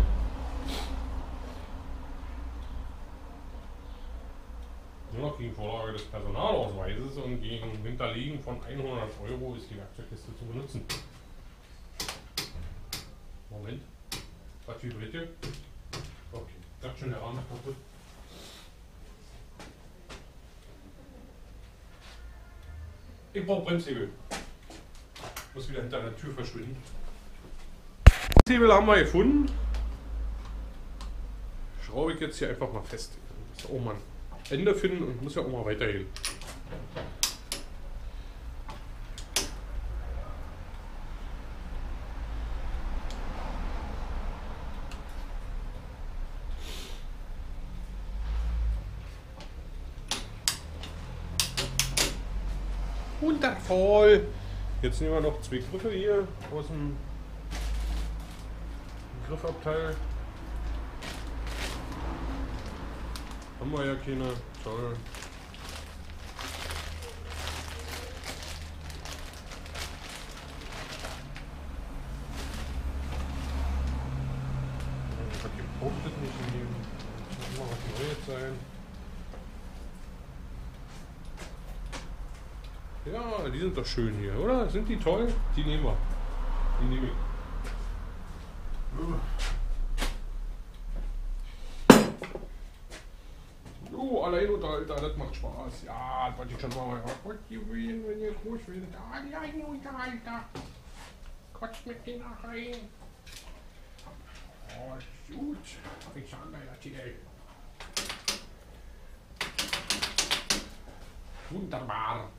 Nur noch gegen Vorlage des Personalausweises und gegen Hinterlegen von hundert Euro ist die Werkzeugkiste zu benutzen. Moment. Was vibriert hier? Okay, das schon der Rahmen kaputt. Ich brauche Bremshebel. Muss wieder hinter der Tür verschwinden. Bremshebel haben wir gefunden. Schraube ich jetzt hier einfach mal fest. Das ist auch mal ein Ende finden und muss ja auch mal weitergehen. Wundervoll! Jetzt nehmen wir noch zwei Griffe hier aus dem Griffabteil. Haben wir ja keine. Toll. Ich hab gepunktet nicht nehmen. Das muss mal was Neues sein. Ja, die sind doch schön hier, oder? Sind die toll? Die nehmen wir. Die nehme ich. Oh, allein Unterhalter, das macht Spaß. Ja, das wollte ich schon mal. Gott, die will, wenn ihr groß werdet. Allein Unterhalter. Quatsch mit denen rein. Oh, ist gut. Ich sage ja, T L. Wunderbar.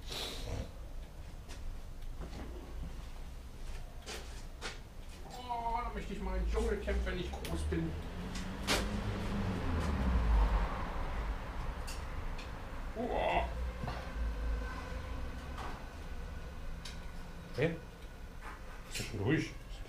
Oh, da möchte ich mal im Dschungel kämpfen, wenn ich groß bin. Oh. Hä? Ist ja schon ruhig.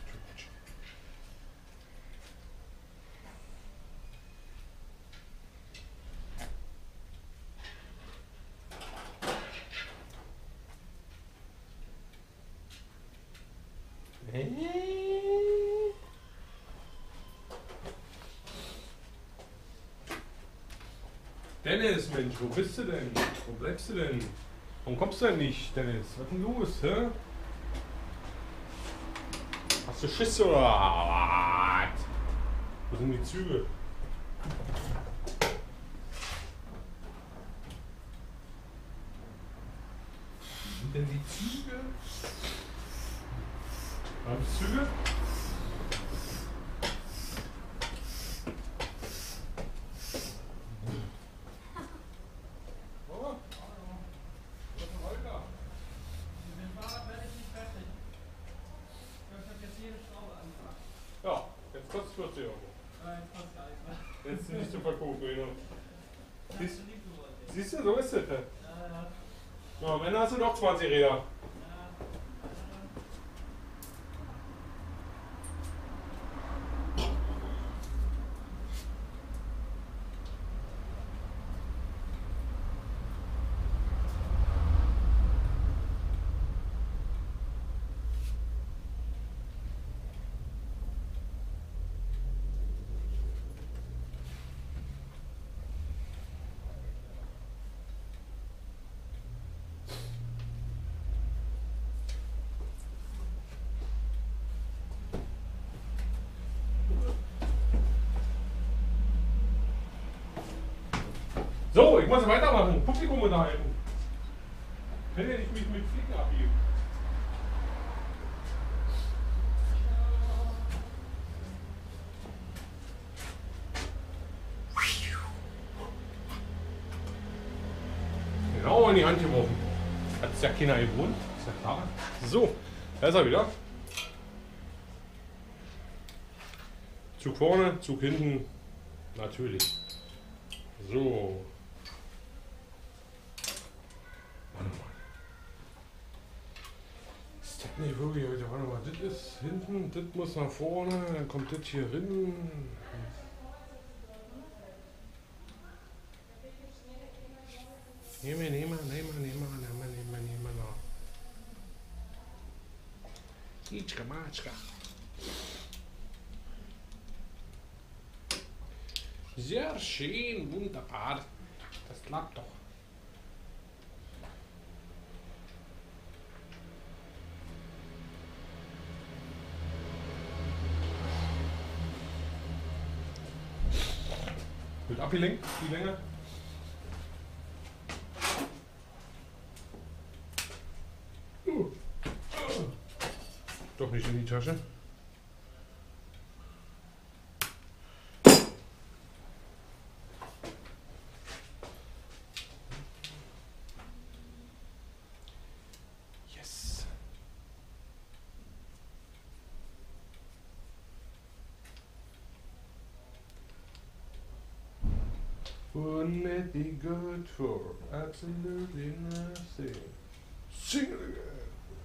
Dennis, Mensch, wo bist du denn? Wo bleibst du denn? Warum kommst du denn nicht, Dennis? Was ist denn los, hä? Hast du Schiss oder was? Wo sind die Züge? Wo sind denn die Züge? Haben die Züge? Ja, jetzt kostet es vierzig Euro. Jetzt ist nicht zu verkaufen, genau. Siehst, siehst du, so ist es. Ja, am Ende hast du doch zwanzig Räder. So, ich muss weitermachen. Publikum unterhalten. Wenn ich mich mit Fliegen abgebe. Genau in die Hand geworfen. Hat es ja keiner gewohnt. Ist ja klar. So, da ist er wieder. Zug vorne, Zug hinten. Natürlich. So. Warte mal. Ist das nicht wirklich, warte mal, das ist hinten, das muss nach vorne, dann kommt das hier rein. Nehmen wir, nehmen wir, nehmen wir, nehmen wir, nehmen wir, nehmen wir, nehmen wir noch. Kitschka, Matschka. Sehr schön, wunderbar. Das klappt doch. Wird abgelenkt, die Länge. Uh. Doch nicht in die Tasche. Wouldn't it be good for absolutely nothing? Sing it again.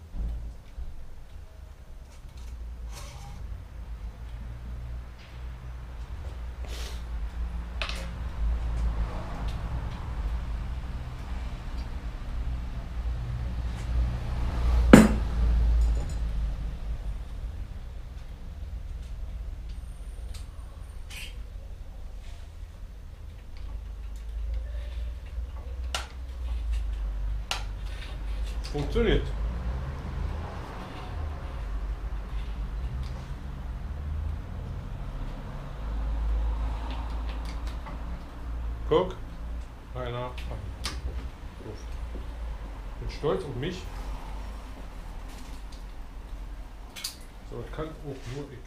Funktioniert. Guck. Einer. Ich bin stolz auf mich. So, das kann auch nur ich.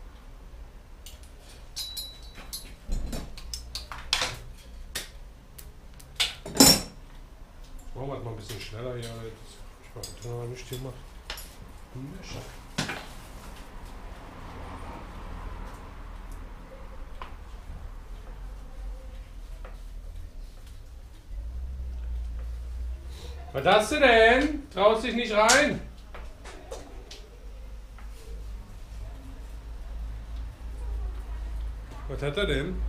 Machen wir es mal ein bisschen schneller hier. Ich habe noch nicht gemacht. Was hast du denn? Traust dich nicht rein? Was hat er denn?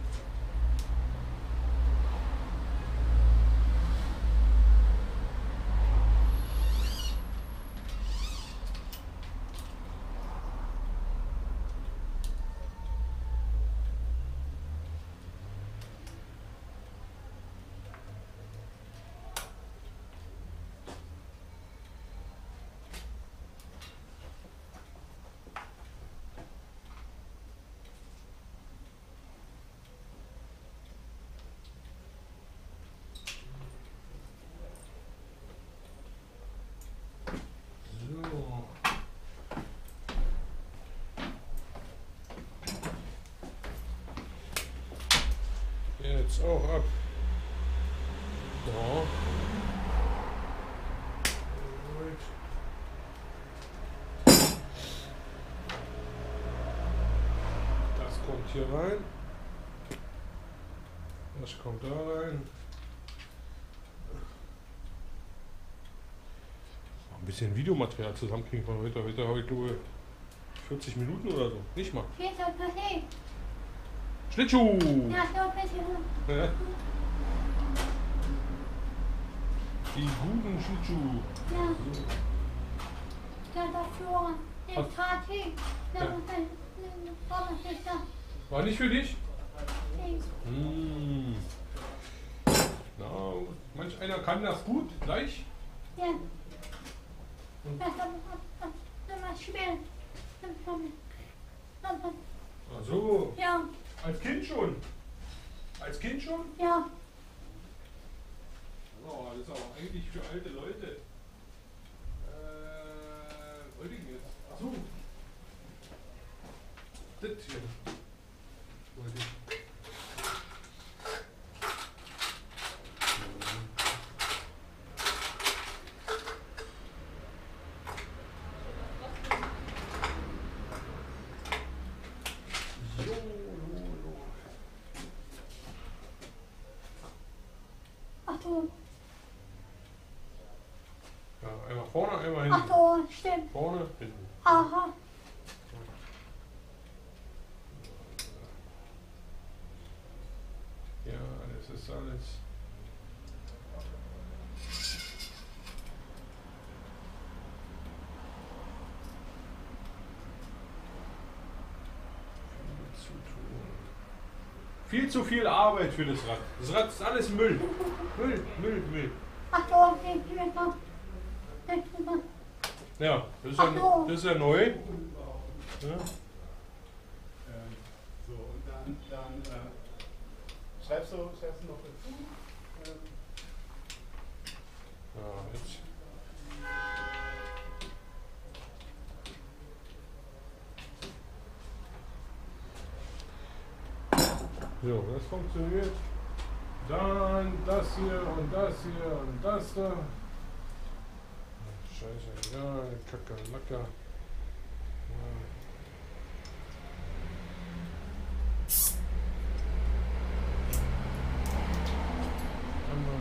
Jetzt auch ab. Ja. Gut. Das kommt hier rein. Das kommt da rein. Ein bisschen Videomaterial zusammenkriegen von heute. Heute habe ich glaube vierzig Minuten oder so. Nicht mal. Peter, Kaffee. Schlittschuh! Ja, so bitte. Ja. Die guten Schlittschuh. Ja. Ja, das Flora. Den Was? K T. Ja. Ja, was ist das? War nicht für dich? Nee. Hm. Na, manch einer kann das gut, gleich. Ja. Das ist immer schwer. Ach so, Ja, als Kind schon. Als Kind schon? ja. Oh, das ist aber eigentlich für alte Leute. Äh, was wollte ich denn jetzt? Ach so. Das hier. Wollte ich. Ach so, Ja, einmal vorne, einmal ach hinten. so, stimmt. Vorne, hinten. Aha. Ja, das ist alles. Viel zu tun. Viel zu viel Arbeit für das Rad. Das Rad ist alles Müll. Müll, Müll, Müll. Ach so, den Tür noch. Den Tür noch. Ja, das ist ja, Ach so. das ist ja neu. Ja. Ähm, so, und dann, dann äh, schreibst, du, schreibst du noch dazu. Ähm, Ja, jetzt. So, das funktioniert. Dann das hier und das hier und das da. Scheiße, egal, Kacke, Lacker. Ja. Einmal.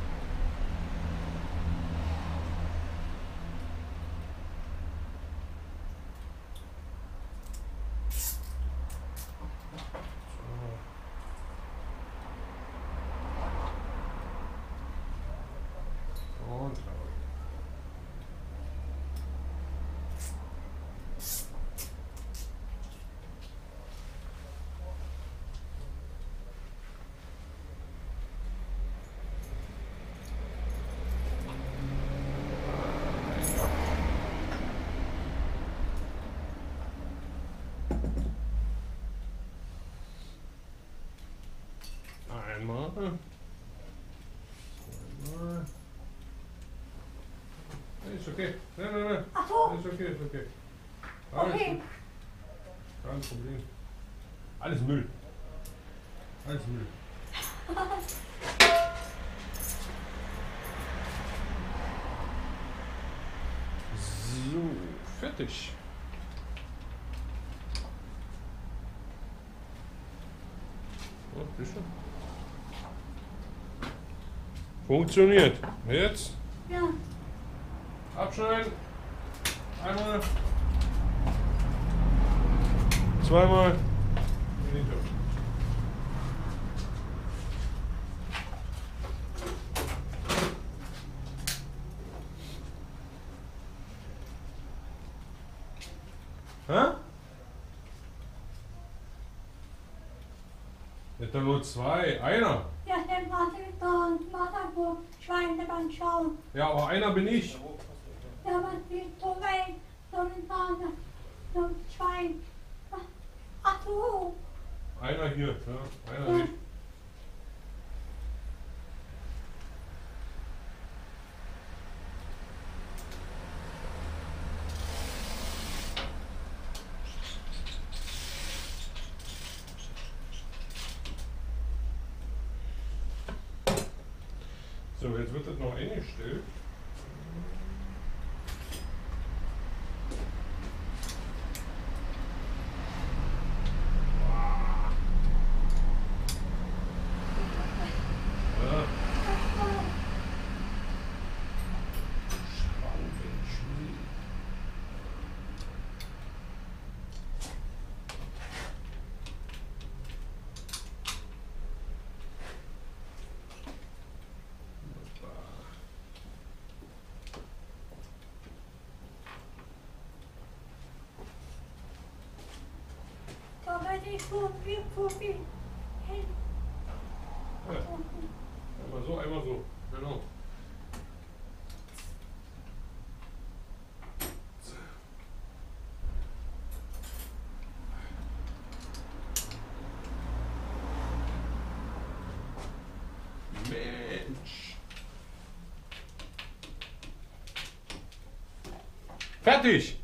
So. Und raus. Einmal. Zweimal. Nee, ist okay. Nein, nein, nein. Ach so. Ist okay, ist okay. Alles Okay. gut. Kein Problem. Alles Müll. Alles Müll. So, fertig. Oh, siehst du? Funktioniert. Jetzt Ja. abschneiden. Einmal. Zweimal. In die Tür. Hä? Nicht nur zwei, einer. Ja, dann warte ich da und mach einfach Schweine beim Schauen. Ja, aber einer bin ich. Ja, was will so weit? So ein Hase, so ein Schwein. Ach so. Einer hier, ja, einer nicht. So, jetzt wird das noch eingestellt. Ja. Schraubenschmied. Da werde ich so viel Puffi hin. Ja. Einmal so, einmal so. Genau. Mensch. Fertig!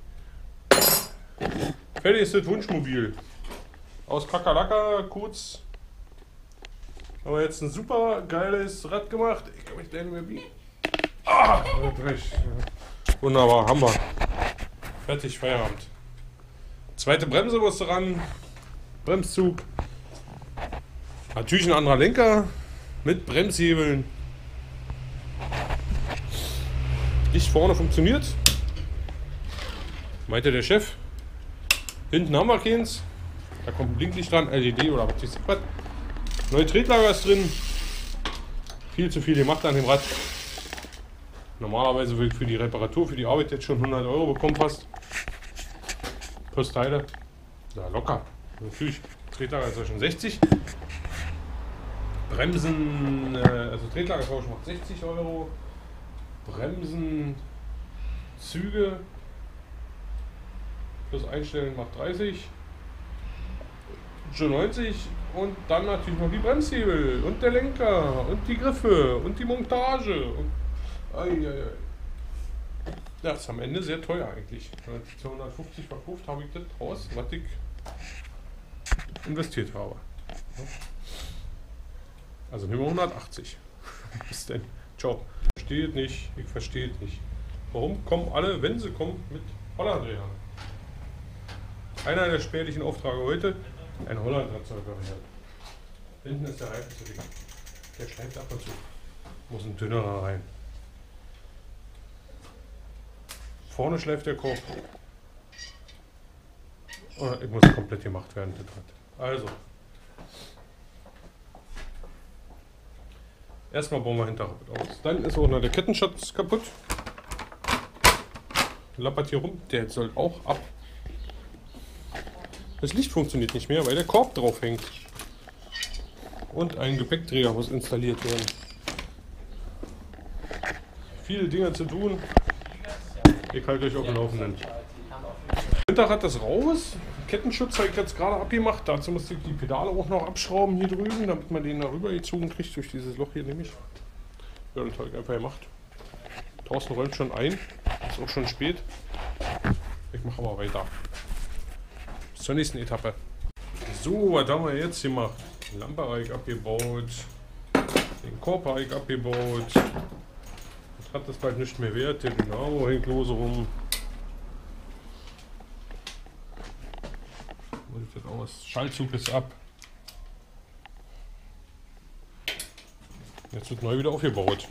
Fertig ist das Wunschmobil. Aus Kakerlaka kurz. Haben wir jetzt ein super geiles Rad gemacht. Ich kann mich gleich nicht mehr biegen. Ah, recht. Wunderbar, haben wir. Fertig, Feierabend. Zweite Bremse musste ran. Bremszug. Natürlich ein anderer Lenker. Mit Bremshebeln. Licht vorne funktioniert. Meinte der Chef. Hinten haben wir keins. Da kommt ein Blinklicht dran, L E D oder was ist das? Neue Tretlager ist drin. Viel zu viel gemacht an dem Rad. Normalerweise will ich für die Reparatur, für die Arbeit jetzt schon hundert Euro bekommen fast. Plus Teile. Ja, locker. Natürlich, Tretlager ist ja schon sechzig. Bremsen, äh, also Tretlagertausch macht sechzig Euro. Bremsen, Züge plus Einstellen macht dreißig. Schon neunzig. Und dann natürlich noch die Bremshebel und der Lenker und die Griffe und die Montage. Und ai, ai, ai. Ja, ist am Ende sehr teuer eigentlich. zweihundertfünfzig verkauft habe ich das raus, was ich investiert habe. Also nehmen wir hundertachtzig. Was denn? Ciao. Ich verstehe es nicht. Ich verstehe es nicht. Warum kommen alle, wenn sie kommen, mit Hollandrädern? Einer der spärlichen Aufträge heute. Ein Holland-Erzeuger. Hinten ist der Reifen zu dick. Der schleift ab und zu. Muss ein dünnerer rein. Vorne schleift der Korb. Oder ich muss komplett gemacht werden. Also. Erstmal bauen wir Hinterrad aus. Dann ist auch noch der Kettenschutz kaputt. Lappert hier rum. Der soll auch ab. Das Licht funktioniert nicht mehr, weil der Korb drauf hängt. Und ein Gepäckträger muss installiert werden. Viele Dinge zu tun. Ich halte euch auf dem Laufenden. Hinterrad ist raus. Kettenschutz habe ich jetzt gerade abgemacht. Dazu musste ich die Pedale auch noch abschrauben hier drüben, damit man den da rüber gezogen kriegt durch dieses Loch hier nämlich. Ja, das habe ich einfach gemacht. Draußen räumt schon ein. Ist auch schon spät. Ich mache aber weiter. Bis zur nächsten Etappe. So, was haben wir jetzt gemacht? Die Lampe habe ich abgebaut. Den Korb habe ich abgebaut. Das Rad ist bald nicht mehr wert. Der Dynamo hängt lose rum. Wie sieht das aus? Schaltzug ist ab. Jetzt wird neu wieder aufgebaut.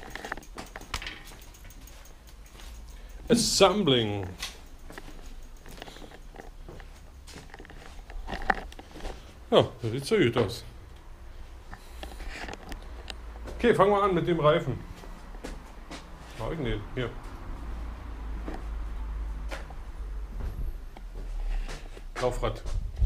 Assembling. Ja, das sieht so gut aus. Okay, fangen wir an mit dem Reifen. Mach ich den? Hier. Laufrad.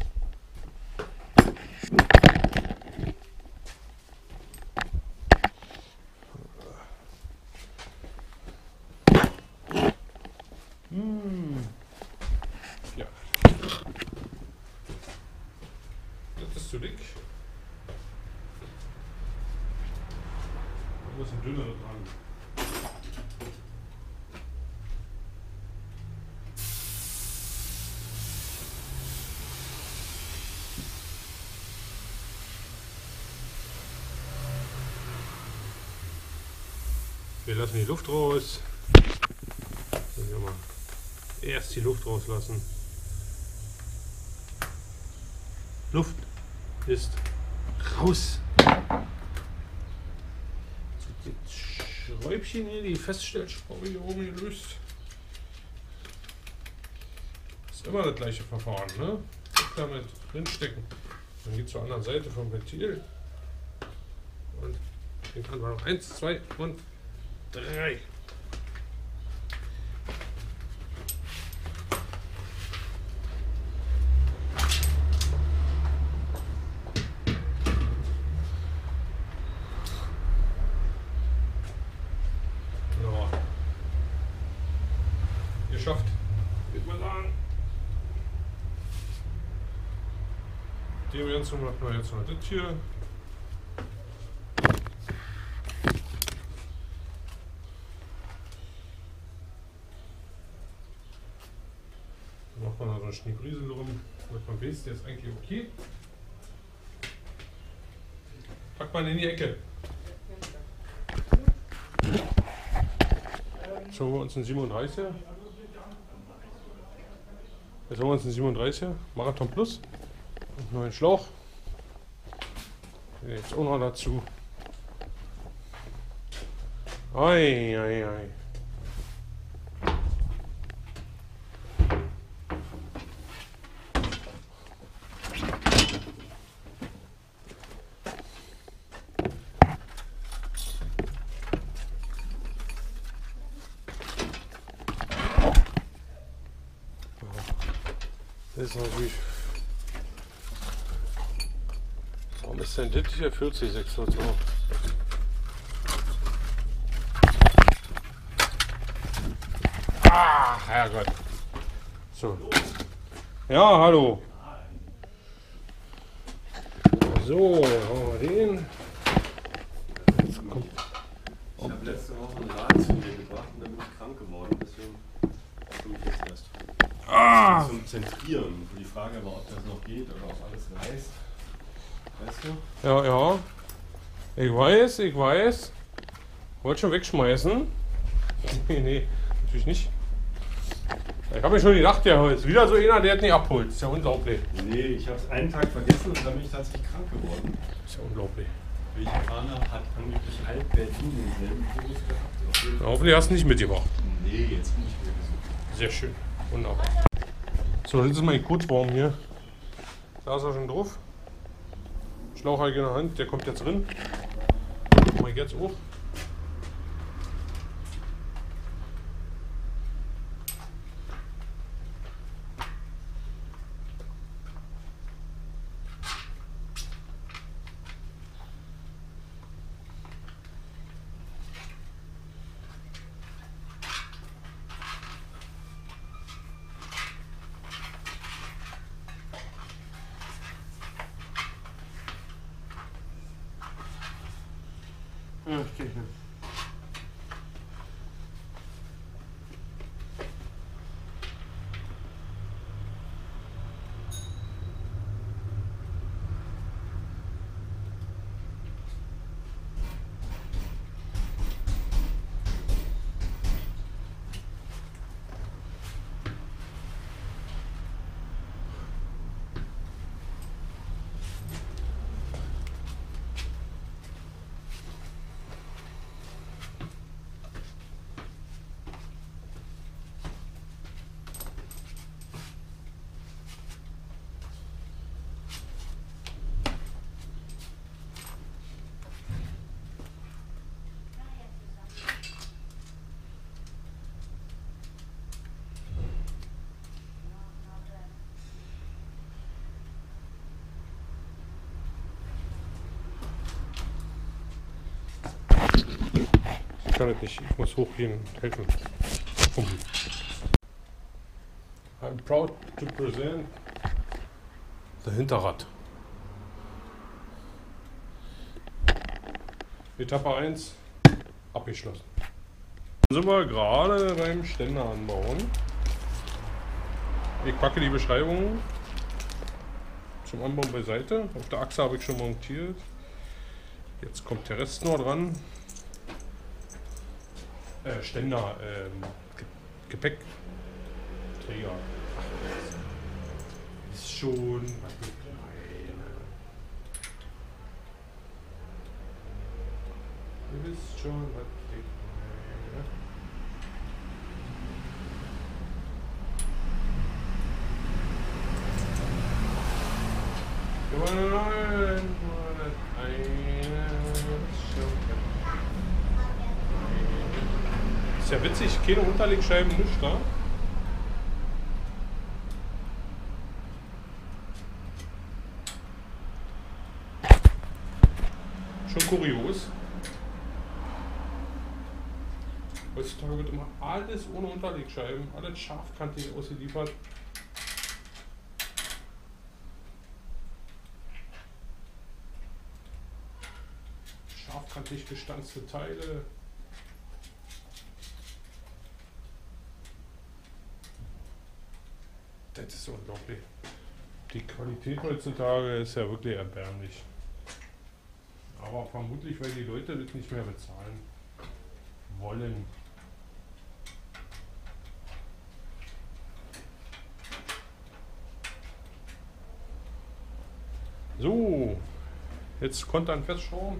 Hm. Ja. Das ist zu dick. Da muss ein dünner dran. Wir lassen die Luft raus. Wir mal erst die Luft rauslassen. Luft ist raus. Jetzt wird das Schräubchen hier, die Feststellschraube hier oben gelöst. Ist immer das gleiche Verfahren, ne? Damit drinstecken. Dann geht zur anderen Seite vom Ventil. Und den kann man noch eins, zwei und drei. So. Geschafft, würde man sagen. Dem Ganzen macht man jetzt noch das hier. Macht man da so einen Schneebrisel rum, damit man weiß, der ist eigentlich okay. Packt man in die Ecke. Jetzt holen wir uns einen siebenunddreißiger. Jetzt holen wir uns einen siebenunddreißiger, Marathon Plus. Und neuen Schlauch. Den jetzt auch noch dazu. Ei, ei, ei. Das ist natürlich. Warum ist denn das hier vierzig sechs so? Ach, Herrgott. So. Ja, hallo. So, haben wir den. Jetzt kommt. Ich habe letzte Woche einen Rad zu mir gebracht und dann bin ich krank geworden, deswegen komme ich jetzt erst. Ah! Zum Zentrieren. Die Frage war, ob das noch geht oder ob alles reißt. Weißt du? Ja, ja. Ich weiß, ich weiß. Wollte schon wegschmeißen. Nee, nee, natürlich nicht. Ich habe mir schon gedacht, der ist wieder so einer, der hat nicht abholt. Ist ja unglaublich. Nee, ich habe es einen Tag vergessen und dann bin ich tatsächlich krank geworden. Ist ja unglaublich. Wie ich erfahren habe, hat angeblich halb Berlin denselben Virus gehabt. Ja, hoffentlich hast du nicht mitgebracht. Nee, jetzt bin ich wieder gesund. Sehr schön. Wunderbar. So, das ist mein Kurzbaum hier. Da ist er schon drauf. Schlauch habe ich in der Hand, der kommt jetzt drin. Mach ich jetzt auch. Ja, steht hier. kann es nicht. Ich muss hochgehen und helfen. Pumpen. I'm proud to present the Hinterrad. Etappe eins abgeschlossen. Dann sind wir gerade beim Ständer anbauen. Ich packe die Beschreibung zum Anbauen beiseite. Auf der Achse habe ich schon montiert. Jetzt kommt der Rest noch dran. Äh, Ständer, ähm, Gepäckträger. Ist schon. Ihr wisst schon, was ich meine. Wir wollen neun, eine, ist ja witzig, keine Unterlegscheiben, nichts da. Schon kurios. Heutzutage wird immer alles ohne Unterlegscheiben, alles scharfkantig ausgeliefert. Scharfkantig gestanzte Teile. Das ist unglaublich. Die Qualität heutzutage ist ja wirklich erbärmlich. Aber vermutlich, weil die Leute das nicht mehr bezahlen wollen. So, jetzt Kontern festschrauben.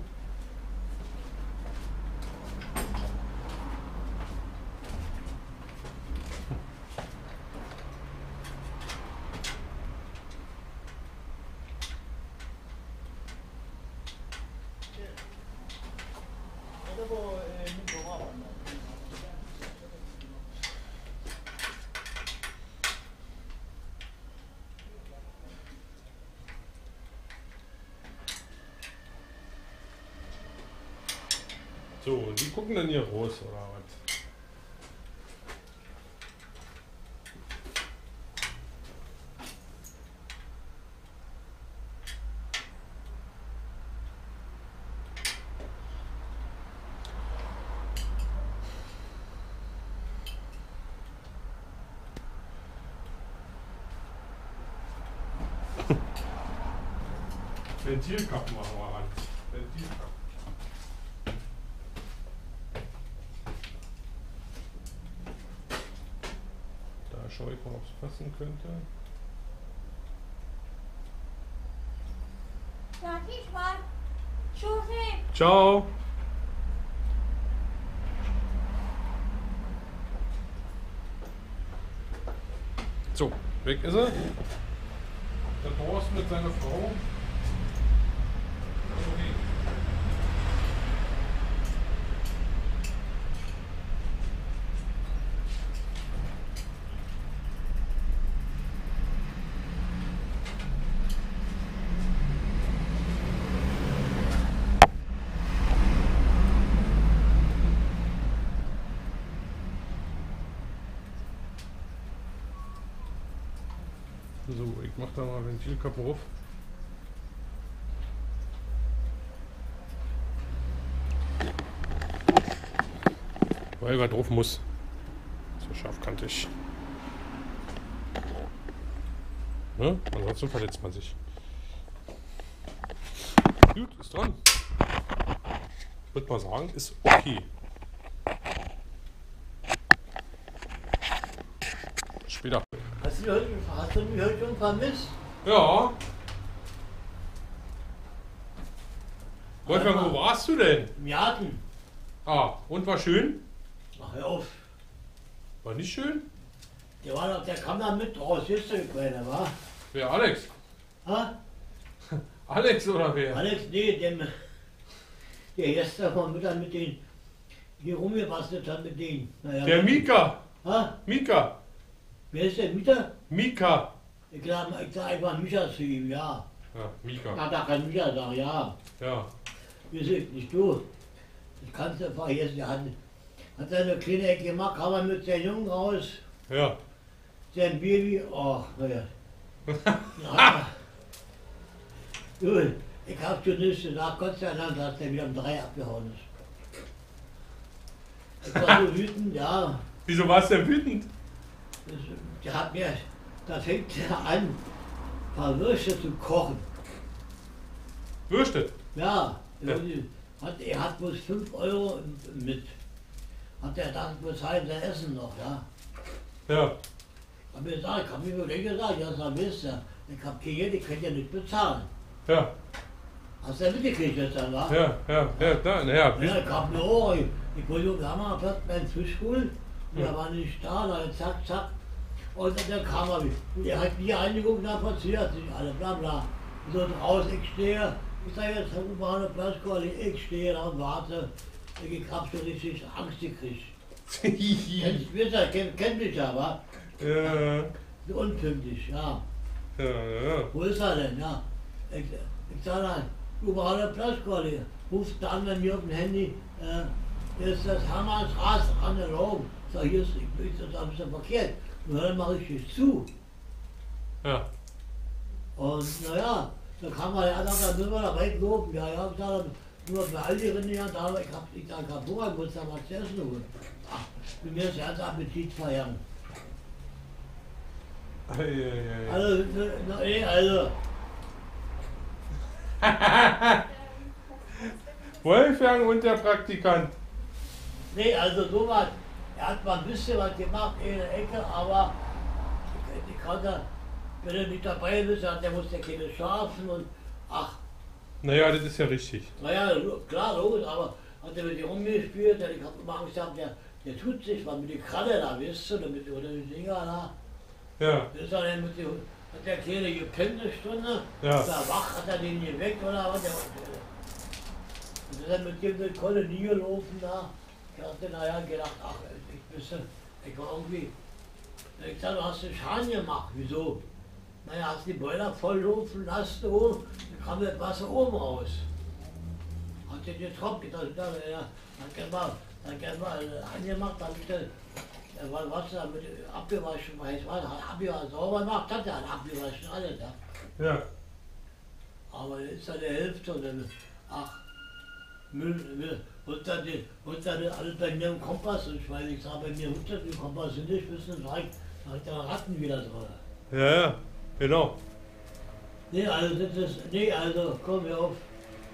So, und die gucken dann hier raus, oder was? Ventilkappen machen wir an. Ventilkappen. Schau ich mal, ob es passen könnte. Sag ich mal. Tschüssi. Ciao. So, weg ist er. Der Horst mit seiner Frau. Okay. So, ich mach da mal Ventilkappe auf. Weil er drauf muss. So scharfkantig. Ne? Ansonsten verletzt man sich. Gut, ist dran. Ich würde mal sagen, ist okay. Später. Hast du, heute, hast du mich heute schon vermisst? Ja. Wolfgang, wo warst du denn? Im Garten. Ah, und war schön? Ach, hör auf. War nicht schön? Der, war doch, der kam da mit raus, siehst du, kleiner, wa? Wer, Alex? Ha? Alex oder wer? Alex, nee, dem, der gestern mal mit, mit den, hier rumgebastelt hat mit denen. Naja, Der Mika. Ha? Mika. Wer ist der Mieter? Mika. Ich glaube, ich sag einfach Micha zu ihm, ja. Ja, Mika. Ach, da kann Micha sagen, ja. Ja. Wir sind nicht du. Das kannst du vergessen, der hat, hat er eine kleine Ecke gemacht, kam er mit seinem Jungen raus, Ja. sein Baby, oh, naja. Ja. Gut, ich hab schon nichts gesagt, Gott sei Dank, dass der wieder um drei abgehauen ist. Ich war so wütend, ja. Wieso warst du denn wütend? Das, der hat mir, da fängt er an, ein paar Würste zu kochen. Würste? Ja, Ja. Hat, er hat bloß fünf Euro mit. Hat er dann bezahlt sein Essen noch, ja. Ja. Hab mir gesagt, hab mir wirklich gesagt, ja, sag, wisst ihr, ich hab kein Geld, ich kann ja nicht bezahlen. Ja. Hast du ja mitgekriegt jetzt dann, wa? Ja, ja, ja, da, naja. Ja, ich hab mir auch, ich, ich wollte nur Kammerplatz beim Fisch holen, der war nicht da, da zack, zack. Und dann kam er wieder. Er hat mir angeguckt, da passiert sich alles, bla bla. So draußen, ich stehe, ich sage jetzt, Herr Urbane Platzkohle, ich stehe da und warte. Ich hab so richtig Angst gekriegt. Kennst du das? Kennt, kennt mich ja, wa? Ja. So unpünktlich, ja. Ja, ja. Wo ist er denn? Ja. Ich, ich sage dann, Urbane Platzkohle, ruft dann bei mir auf dem Handy, äh, hier ist das Hammerstraße an der Raum. Ich sag, hier ist, ich, ich, das ist ja verkehrt. Und dann mache ich es zu. Ja. Und naja, da kam er, ja, da müssen wir da weit loben. Ja, ja, ich sag, nur bei all die Rinder, ja, da, ich hab, ich sag, Kabura, ich muss da was zu essen holen. Ach, mit mir ist ganz Appetit feiern. Ei, ei, ei. Also, na, eh, also, Wolfgang und der Praktikant. nee, also sowas. Er hat mal ein bisschen was gemacht in der Ecke, aber ich, ich kann da, wenn er nicht dabei ist, der muss ja keine Schafen und ach, Naja, das ist ja richtig. naja, klar, logisch, aber hat er mit dir rumgespielt, ich hab immer Angst gehabt, der, der tut sich was mit der Kralle da, weißt du, oder mit oder den Dinger da. Ja. Das ist er dann mit der, hat der Kleine gepennt eine Stunde, Ja. da wach hat er den hier weg oder was. Der, und ist dann mit dem eine Kolonie gelaufen da. Ich hatte naja gedacht, ach, ich bisschen, ich war irgendwie, ich sag, du hast den Schaden gemacht, wieso? Naja, hast die Boiler voll laufen lassen oben, dann kam das Wasser oben raus. Hat den getrocknet, dann, dann, ja, dann kann man, dann kann man angemacht, dann ich dann, da war Wasser mit abgewaschen, weiß was, hat abgewaschen, sauber gemacht, hat er abgewaschen, alles, ja. Ja. Aber jetzt ist er der Hälfte und dann, ach, Müll, Müll. Und dann, die- und dann alles bei mir im Kompass, und ich weiß, ich sage, bei mir unter dem Kompass sind nicht, wissen Sie, reicht, da hat der Ratten wieder drin. Ja, ja. Genau. Nee, also das ist, nee, also komm hier auf.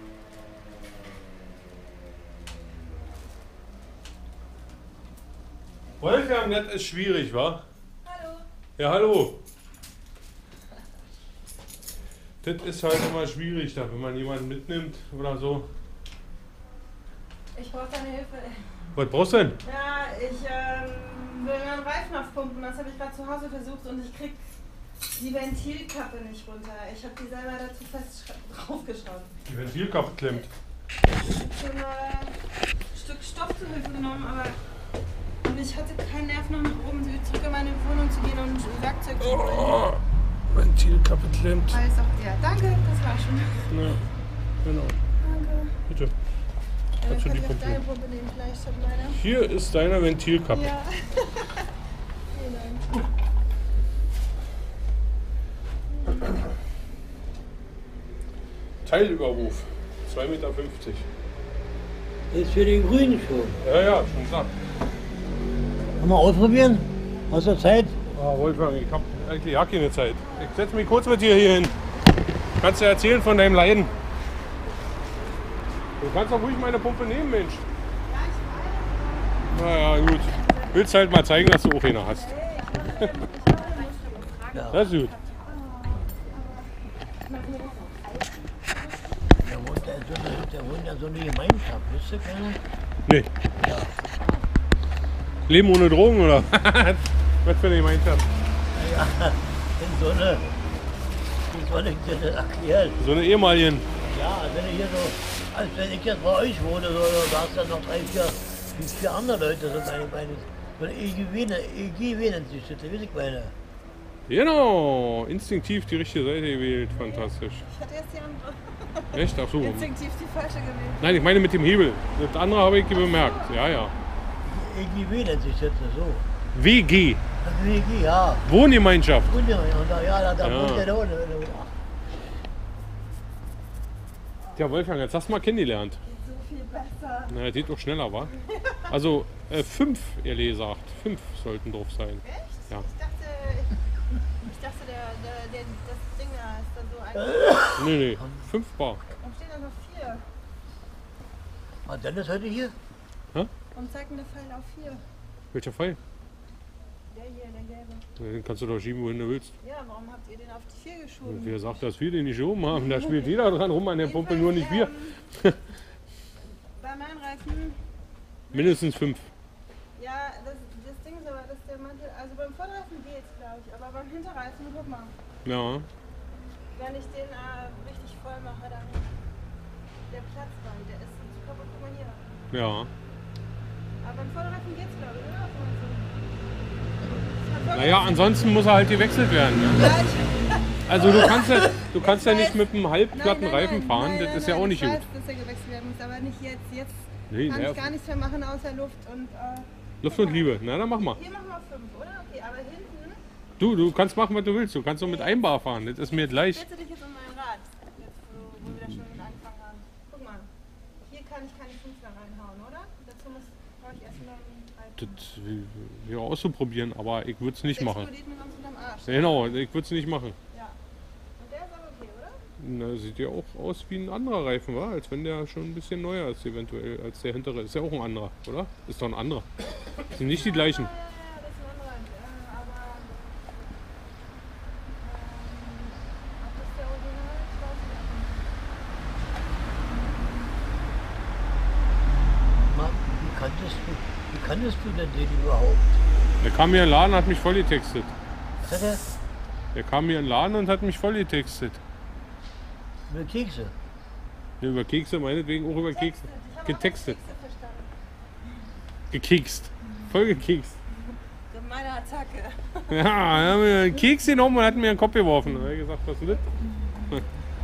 Wolfgang, das ist schwierig, wa? Hallo. Ja, hallo. Das ist halt immer schwierig, da, wenn man jemanden mitnimmt oder so. Ich brauche deine Hilfe. Was brauchst du denn? Ja, ich ähm, will meinen Reifen aufpumpen. Das habe ich gerade zu Hause versucht und ich krieg die Ventilkappe nicht runter. Ich habe die selber dazu fest draufgeschraubt. Die Ventilkappe klemmt. Ich habe so ein Stück Stoff zu Hilfe genommen, aber und ich hatte keinen Nerv noch nach oben zurück in meine Wohnung zu gehen und Werkzeug zu holen. Oh, Ventilkappe klemmt. Alles auch, ja, danke, das war schon. Ja, genau. Danke. Bitte. Ja, dann Kannst du kann die ich auch Pumpe deine nehmen? Pumpe nehmen, vielleicht statt meiner. Hier ist deine Ventilkappe. Ja. Vielen Dank. Teilüberruf. zwei Meter fünfzig. Ist für den Grünen schon. Ja, ja, schon gesagt. Mal ausprobieren? Hast du Zeit? Ah, Wolfgang, ich hab eigentlich ja keine Zeit. Ich setze mich kurz mit dir hier hin. Kannst du erzählen von deinem Leiden? Du kannst doch ruhig meine Pumpe nehmen, Mensch. Na ja, gut. Willst halt mal zeigen, dass du auch eine hast. Das ist gut. Der wohnt ja so eine, der wohnt ja so eine Gemeinschaft, wisst ihr keiner? Nee. Ja. Leben ohne Drogen, oder? Was für eine Gemeinschaft? Ja, in so eine, wie soll ich das erklären? So eine ehemaligen. Ja, wenn ich hier so, als wenn ich jetzt bei euch wohne, so, da hast du noch drei, vier, vier andere Leute, so meine, meine, so eine E G W, E G W nennt sich das, weiß ich meine. Genau, instinktiv die richtige Seite gewählt, fantastisch. Ich hatte erst die andere. Echt? Ach so. Instinktiv die falsche gewählt. Nein, ich meine mit dem Hebel. Das andere habe ich bemerkt. Ja, ja. E G W nennt sich das so. W G, Das ist E G, ja. Wohngemeinschaft. Und ja, und da, ja, da, da Ja. wohnt der da unten. Ja, Wolfgang, jetzt hast du mal kennengelernt. So viel besser. Na, das geht doch schneller, wa? Also äh, fünf, ehrlich gesagt. Fünf sollten drauf sein. Echt? Ja. Ich dachte, ich, ich dachte der, der, der, das Ding da ist dann so ein. Nee, nee, fünf Bar. Warum stehen da noch vier? War Dennis heute hier? Warum zeigt denn der Pfeil auf vier? Welcher Pfeil? Der hier, der gelbe. Ja, den kannst du doch schieben, wohin du willst. Ja, warum habt ihr den auf die vier geschoben? Und wer sagt, dass wir den nicht geschoben haben? Da spielt jeder dran rum an der Pumpe, nur nicht wir. Ähm, bei meinen Reifen, Mindestens fünf. ja, das, das Ding ist aber, dass der Mantel, also beim Vorderreifen geht's, glaube ich, aber beim Hinterreifen, guck mal, Ja. wenn ich den äh, richtig voll mache, dann der Platzband, der ist super, guck mal hier. Ja. Aber beim Vorderreifen geht's, glaube ich, oder? Naja, ansonsten muss er halt gewechselt werden. Ne? Ja, ich, Also du kannst ja, du kannst ja Ich nicht weiß. mit einem halbplatten Nein, nein, Reifen nein, fahren, nein, das ist nein, ja auch nicht ich gut. weiß, dass er gewechselt werden muss, aber nicht jetzt. Jetzt Nee, kann naja, ich gar nichts mehr machen außer Luft und äh, Luft und Liebe. Na, dann mach mal. hier machen wir fünf, oder? Okay, aber hinten Du, du kannst machen, was du willst. Du kannst doch mit einem Bar fahren. Das ist mir gleich. stellst du dich jetzt um mein Rad, jetzt wo, wo wir da schon angefangen haben. Guck mal, hier kann ich keine fünf mehr reinhauen, oder? Dazu muss brauche ich erst nur einen Reifen. Das ja auszuprobieren, aber ich würde es nicht machen. Explodiert mir sonst unterm Arsch. Genau, ich würde es nicht machen. Ja. Und der ist aber okay, oder? Na, sieht ja auch aus wie ein anderer Reifen, wa? Als wenn der schon ein bisschen neuer ist, eventuell, als der hintere. Ist ja auch ein anderer, oder? Ist doch ein anderer. Das sind nicht die gleichen. Ja, ja, ja, das ist ein anderer. Äh, aber ähm, ob das der Original ist, weiß ich nicht. Ma, Wie kanntest du, wie kanntest du denn den überhaupt? Der kam mir in den Laden und hat mich vollgetextet. Was hat er? Der kam mir in den Laden und hat mich vollgetextet. Mit Kekse. Ja, über Kekse, meinetwegen auch über Kekse. Ich habe Getextet. auch Texte verstanden. Gekekst. Voll gekekst. Gemeine Attacke. Ja, er hat mir einen Keks genommen und hat mir in den Kopf geworfen. Da habe ich gesagt, was ist denn das?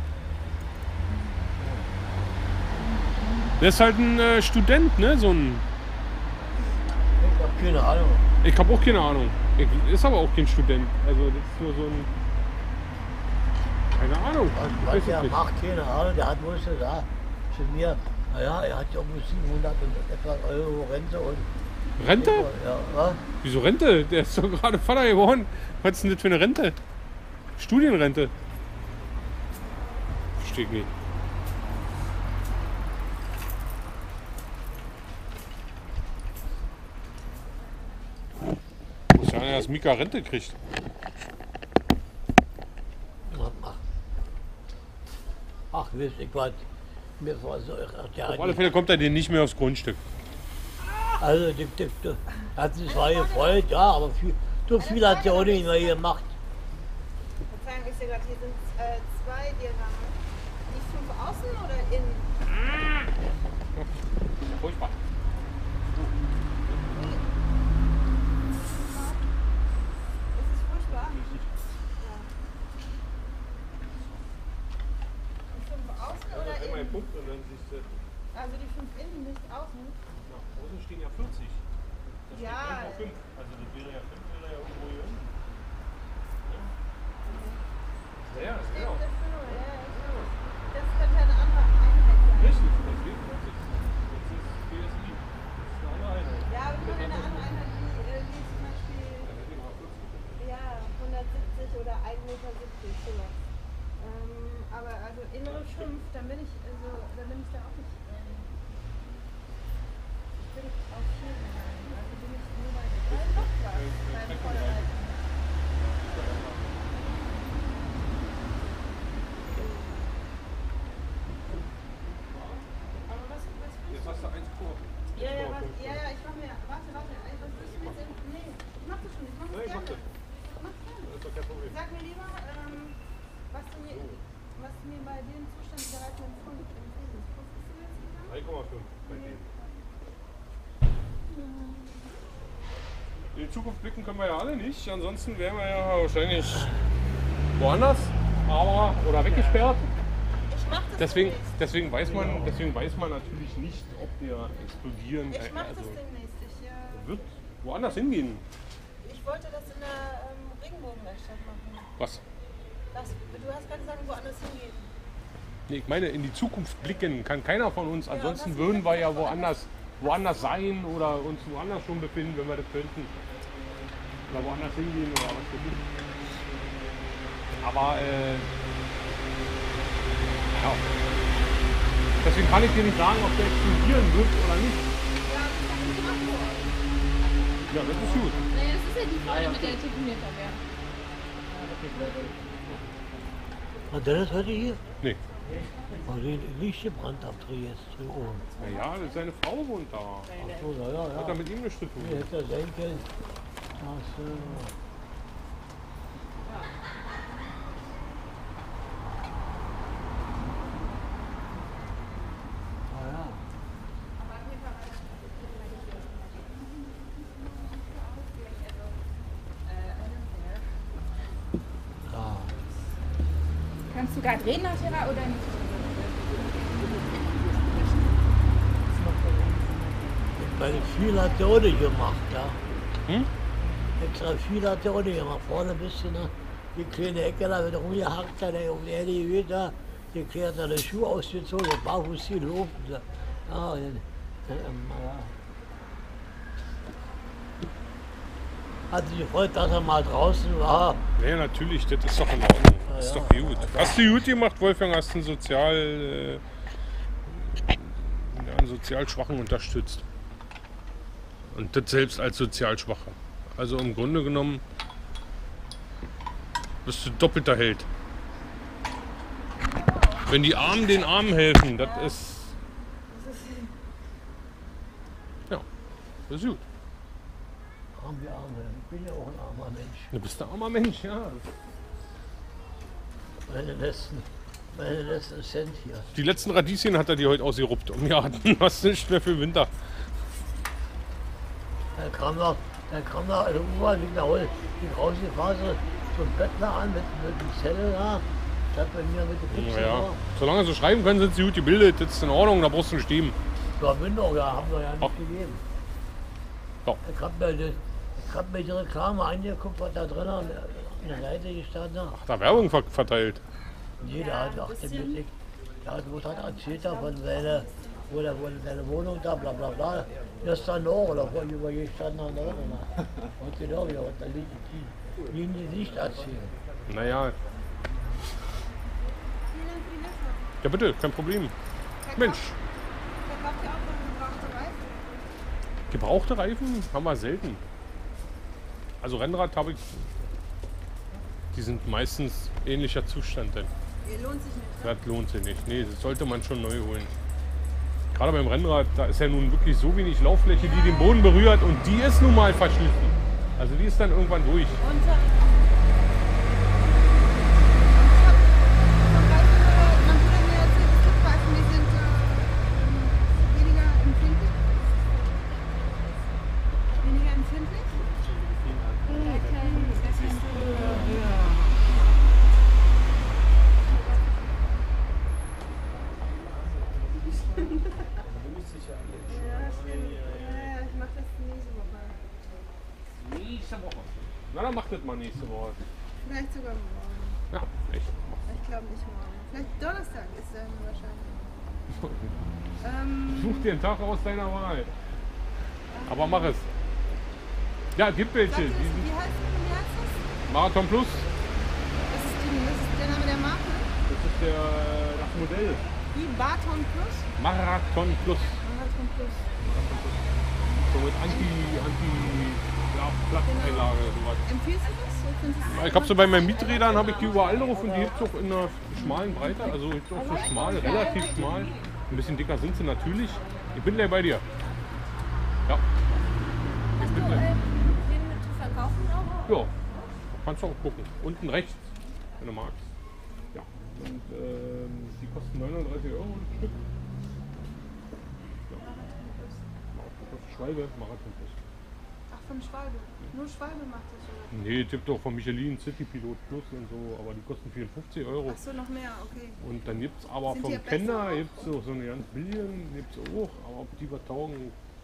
Der ist halt ein äh, Student, ne? So ein. Ich hab keine Ahnung. Ich habe auch keine Ahnung. Ich, ist aber auch kein Student. Also das ist nur so ein. Keine Ahnung. Was, Ich was weiß es der nicht. macht, keine Ahnung. Der hat wohl gesagt zu mir, naja, er hat ja um siebenhundert und etwas Euro Rente und. Rente? Ja, was? Wieso Rente? Der ist doch gerade Vater geworden. Was ist denn das für eine Rente? Studienrente. Verstehe ich nicht. Muss ja einer, dass Mika Rente kriegt. Ach, ach wisst ich was. Mir war so, ach, der Auf hat alle nicht- Fälle kommt er dir nicht mehr aufs Grundstück. Also, die, die, die, hat sich zwar gefreut, ja, aber viel, so viel hat er auch nicht mehr gemacht. Verzeihung, ich sehe gerade, hier sind äh, zwei Diagramme. Die fünf außen oder innen? Furchtbar. Ist es furchtbar? Ja. Die fünf außen oder innen? Punkt und dann siehst du. Also die fünf innen, nicht außen? Na, außen stehen ja vierzig. Da steht Ja. irgendwo fünf. Also das wäre ja fünf, wäre ja irgendwo hier unten. Ja, ja, Steht genau. das so? Ja, ja, ich weiß. Das könnte eine andere Einheit sein. Richtig, deswegen vierzig. Das ist B S I. Das ist eine andere Einheit. Ja, aber nur eine andere Einheit, wie, äh, wie zum Beispiel Ja, deswegen war vierzig. ja, hundertsiebzig oder ein Meter siebzig, sowas. Ähm, aber also innere fünf, dann bin ich, also, dann bin ich da auch nicht. Ähm, ich bin auf vier gegangen. Also bin ich nur bei drei noch was beim Vorderreifen. Aber was, was willst Jetzt hast du eins Kurve. ja, ja, was, ja, ja, ich mach mir, warte, warte, ey, was willst du mir denn? Nee, ich mach das schon, ich mach das Nee, ich mach gerne. das. Ich mach gerne. Das ist doch kein Problem. Sag mir lieber, ähm, was du mir, was du mir bei dem Zustand der Reifen empfohlen empfiehlst. Was ist denn jetzt gegangen? drei Komma fünf bei dem. In die Zukunft blicken können wir ja alle nicht. Ansonsten wären wir ja wahrscheinlich woanders, aber oder weggesperrt. Ich mach das Deswegen, demnächst. deswegen, weiß man, deswegen weiß man natürlich nicht, ob der explodieren Ich mach also das demnächst. Ich, äh, wird woanders hingehen. Ich wollte das in der ähm, Regenbogenwerkstatt machen. Was? Das, du hast gerade gesagt, woanders hingehen. Nee, ich meine, in die Zukunft blicken kann keiner von uns. Ansonsten das würden ist wir ja ja woanders, woanders sein oder uns woanders schon befinden, wenn wir das könnten. Oder woanders hingehen oder was weiß ich. Aber äh, ja. Deswegen kann ich dir nicht sagen, ob der explodieren wird oder nicht. Ja, das ist gut. Naja, das ist ja die Frage, mit der ich telefoniert habe, ja. Hat der das heute hier? Nee. Oh, den Licht gebrannt ab Triest. Oh. Naja, seine Frau wohnt da. Ach so, ja, ja, Hat ja. er mit ihm nichts zu tun. Wie hätte er sein können? Ach so. Ah ja. Ja. Kannst du gerade reden nachher oder nicht? Weil viel hat der ohne gemacht, ja. Hm? Extra viel hat der ohne gemacht. Vorne ein bisschen, ne? Die kleine Ecke da, wenn er rumgehackt hat, der um die Erde geweht, da, die Kleine hat seine Schuhe ausgezogen, barfuß gelaufen. So. Ja, und dann, ähm, ja. Hat sich gefreut, dass er mal draußen war. Ja, natürlich, das ist doch in Ordnung. Ja, Das ist ja. doch gut. Hast du gut gemacht, Wolfgang? Hast einen sozial, äh, ja, einen sozial Schwachen unterstützt. Und das selbst als sozial Schwacher. Also im Grunde genommen bist du doppelter Held. Wenn die Armen den Armen helfen, das ist. Ja, das ist gut. Arm wie Arme. Ich bin ja auch ein armer Mensch. Du bist ein armer Mensch, ja. Meine letzten, meine letzten Cent hier. Die letzten Radieschen hat er dir heute ausgeruppt. Und ja, dann hast du nicht mehr für den Winter. Da kam noch, da kam noch eine U-Bahn, die geholt, die rausgefahren ist, zum Bettler an mit, mit dem Zettel da. Statt bei mir mit dem Pizza. Ja, solange sie schreiben können, sind sie gut gebildet. Das ist in Ordnung, da brauchst du nicht stehen. Ja, bin doch, ja, haben wir ja nicht Ach. gegeben. Ja. Ich hab mir, die- ich hab mir die Reklame angeguckt, was da drin an der, an der Seite gestanden hat. Ach, da Werbung ver verteilt. Jeder hat auch den Blick. Der hat was hat erzählt von seiner, wo der, wo seine Wohnung da, bla bla bla. Gestern noch, oder vorhin über gestanden noch. Und genau, ja, und da liegt die, liegen die nicht erzählen. Naja. Ja bitte, kein Problem. Mensch, Verkauft ihr auch noch gebrauchte Reifen? gebrauchte Reifen haben wir selten. Also Rennrad habe ich. Die sind meistens ähnlicher Zustand denn. Ihr lohnt sich nicht. Das lohnt sich nicht. Nee, das sollte man schon neu holen. Gerade beim Rennrad, da ist ja nun wirklich so wenig Lauffläche, die den Boden berührt und die ist nun mal verschliffen. Also die ist dann irgendwann durch. Und äh, ich hab von Reifen gehört, mein Bruder hat mir erzählt, es gibt Reifen, die sind äh, weniger empfindlich. Weniger empfindlich? Ja, stimmt. Ja, ich mach das nächste Woche. Nächste Woche. Na, dann macht das mal nächste Woche. Vielleicht sogar morgen. Ja, echt. Ich glaube nicht morgen. Vielleicht Donnerstag ist dann wahrscheinlich. Ähm, Such dir einen Tag aus deiner Wahl. Aber mach es. Ja, gibt welche. sag dir, Die wie sind heißt das? Wie heißt das? Marathon Plus. Das ist, die, das ist der Name der Marke. Das ist der, das Modell. Wie Baton Plus? Marathon Plus. Marathon Plus. So mit Anti, Anti, ja, Platteneinlage, sowas. Empfiehlst du das? So findest du das Ich habe so bei meinen Mieträdern habe ich die überall drauf und die gibt es auch in einer schmalen Breite, also gibt's auch so schmal, relativ schmal. Ein bisschen dicker sind sie natürlich. Ich bin gleich bei dir. Ja. Ich bin gleich. Den zu verkaufen auch? Ja, kannst du auch gucken. Unten rechts, wenn du magst. Ja. Und ähm, die kosten neununddreißig Euro ein Stück. Ja. Das ist Schwalbe, Marathon Plus. Ach, von Schwalbe. Nur Schwalbe macht das so. Nee, es gibt auch von Michelin City Pilot Plus und so, aber die kosten vierundfünfzig Euro. Ach so, noch mehr, okay. Und dann gibt es aber Sind vom die besser Kenner auch? gibt's auch so eine ganz billigen, gibt es auch, aber ob die was taugen,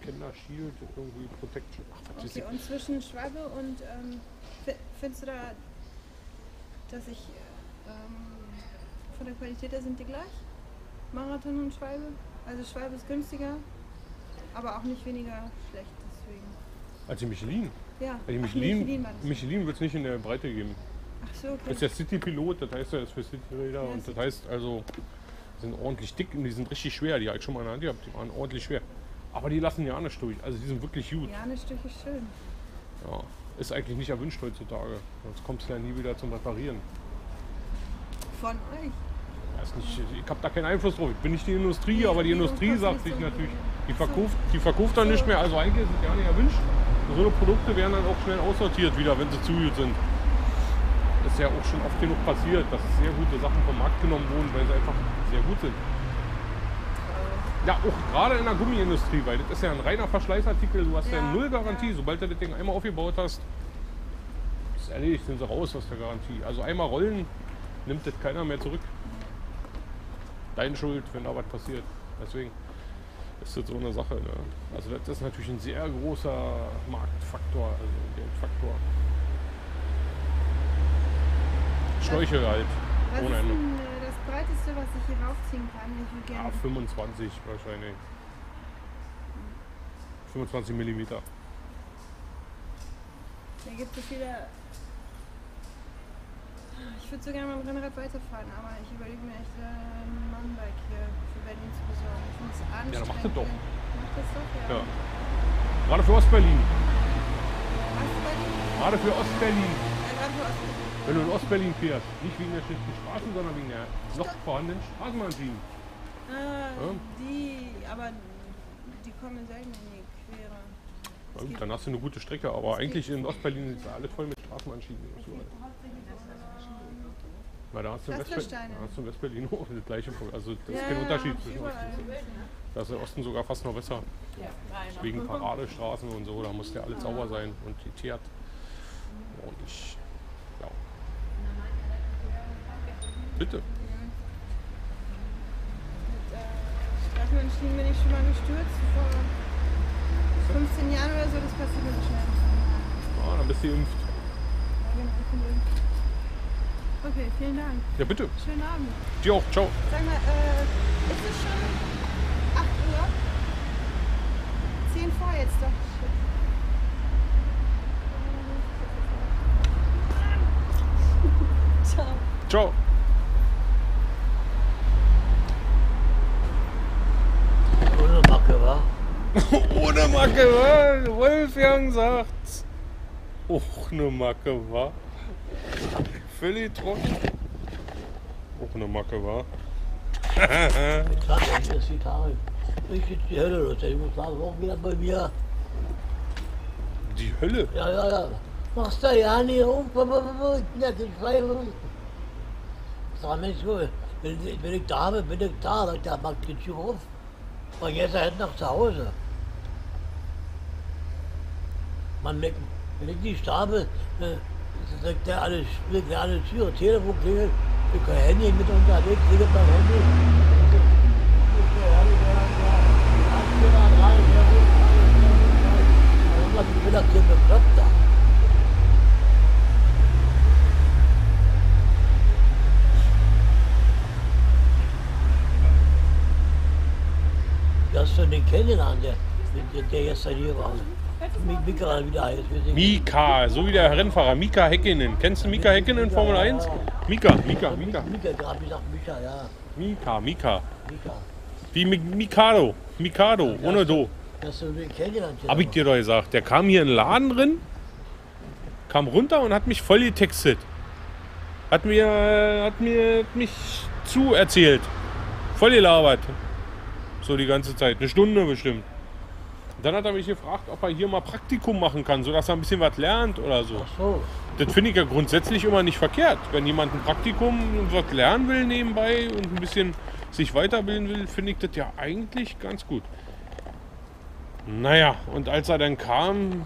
Kinder Shield, irgendwie Protection. Ach, was weiß Okay, ich. und zwischen Schwalbe und, ähm, fi- findest du da, dass ich, ähm, von der Qualität her sind die gleich? Marathon und Schwalbe? Also Schwalbe ist günstiger, aber auch nicht weniger schlecht, deswegen. Als die Michelin. Ja, Die ach, Michelin, Michelin war das. Michelin wird es nicht in der Breite geben. Ach so, okay. Das ist der City-Pilot, das heißt, er ist für Cityräder Ja, und das City. heißt also, die sind ordentlich dick und die sind richtig schwer. Die habe ich schon mal in der Hand gehabt, die waren ordentlich schwer. Aber die lassen ja nicht durch, also die sind wirklich gut. Ja, eine Stück ist schön. Ja, ist eigentlich nicht erwünscht heutzutage, sonst kommst du ja nie wieder zum Reparieren. Von euch. Weiß nicht, ich habe da keinen Einfluss drauf. Ich bin nicht die Industrie, Nee, aber die die Industrie kostet sagt nicht sich so natürlich, viel. die verkauft, die verkauft dann nicht mehr. Also eigentlich ist es ja nicht erwünscht. So eine Produkte werden dann auch schnell aussortiert wieder, wenn sie zu gut sind. Das ist ja auch schon oft genug passiert, dass sehr gute Sachen vom Markt genommen wurden, weil sie einfach sehr gut sind. Ja, auch gerade in der Gummiindustrie, weil das ist ja ein reiner Verschleißartikel. Du hast ja, Ja, null Garantie. ja. Sobald du das Ding einmal aufgebaut hast, ist erledigt, sind sie raus aus der Garantie. Also einmal rollen, nimmt das keiner mehr zurück. Deine Schuld, wenn da was passiert. Deswegen ist das so eine Sache. Ne? Also das ist natürlich ein sehr großer Marktfaktor, also Geldfaktor. Schläuche halt. Was Ohne ist Ende. denn äh, das breiteste, was ich hier raufziehen kann? Ich würde Ja, gerne. fünfundzwanzig wahrscheinlich. fünfundzwanzig Millimeter. Da gibt es viele. Ich würde so gerne mit dem Rennrad weiterfahren, aber ich überlege mir echt äh, ein Mountainbike hier für Berlin zu besorgen. Ich finde es anstrengend. Ja, dann macht das doch. Macht das doch, ja. Ja. Gerade für Ostberlin. Was bei dir? Gerade für Ostberlin. Ja, gerade für Osten. Wenn du in Ostberlin fährst. Nicht wegen der schlechten Straßen, sondern wegen der noch vorhandenen Straßenbahnschienen. Ah, Ja. die, aber die kommen selten in die Quere. Na gut, dann hast du eine gute Strecke, aber eigentlich in Ostberlin ist alles voll mit Straßenbahnschienen. Weil da hast du in Westberlin, Pflastersteine. da hast du in Westberlin auch das gleiche Problem. Also das ist Ja, kein Unterschied ja, zwischen überall. Osten. Da ist der Osten sogar fast noch besser. Wegen Paradestraßen und so, da muss ja alles sauber sein und geteert. Und ich, ja. Bitte. Mit äh, Straßenbahnschienen bin ich schon mal gestürzt. Vor fünfzehn Jahren oder so, das passiert mir so schnell. Ah, dann bist du geimpft. Ja, genau, ich bin geimpft. Okay, vielen Dank. Ja, bitte. Schönen Abend. Dir auch. Ciao. Sag mal, äh, ist es schon acht Uhr? zehn vor jetzt doch. Ciao. Ciao. Ohne Macke, wa? Ohne Macke, wa? Wolfgang sagt's. Ohne Macke, wa? Völlig trocken. Ohne Macke, wa? Ich sag, das ist die Tage. Ich sitze die Hölle los. Ich muss sagen, auch wieder bei mir. Die Hölle? Ja, ja, ja. Machst du ja nicht rum. Ich bin ja kein Schwein. Ich sag, Mensch, wenn, wenn ich da bin, bin ich da. Sagt der, macht die Tür auf. Und jetzt halt nach zu Hause. Man, wenn ich nicht da bin, äh, sagt der alles, der alle Tür, Telefon klingelt, ich kann Handy mit unterwegs, klingelt mein Handy. Ich bin das hier bekloppt da. Wie hast du den kennengelernt, der, der, der gestern hier war? Mi- Mika wieder heißt. wir sehen- Mika, so wie der Rennfahrer. Mika Häkkinen. Kennst du Mika Häkkinen in Formel eins? Mika, Mika, Mika. Mika, gerade gesagt Mika, ja. Mika, Mika. Mika. Wie Mi- Mikado. Mikado, ohne Do. Hast du den kennengelernt? Hab ich dir doch gesagt. Der kam hier in den Laden drin, kam runter und hat mich voll getextet. Hat mir, äh, hat mir hat mich zu erzählt. Voll gelabert. So die ganze Zeit. Eine Stunde bestimmt. Und dann hat er mich gefragt, ob er hier mal Praktikum machen kann, sodass er ein bisschen was lernt oder so. Ach so. Das finde ich ja grundsätzlich immer nicht verkehrt. Wenn jemand ein Praktikum und was lernen will nebenbei und ein bisschen sich weiterbilden will, finde ich das ja eigentlich ganz gut. Naja, und als er dann kam,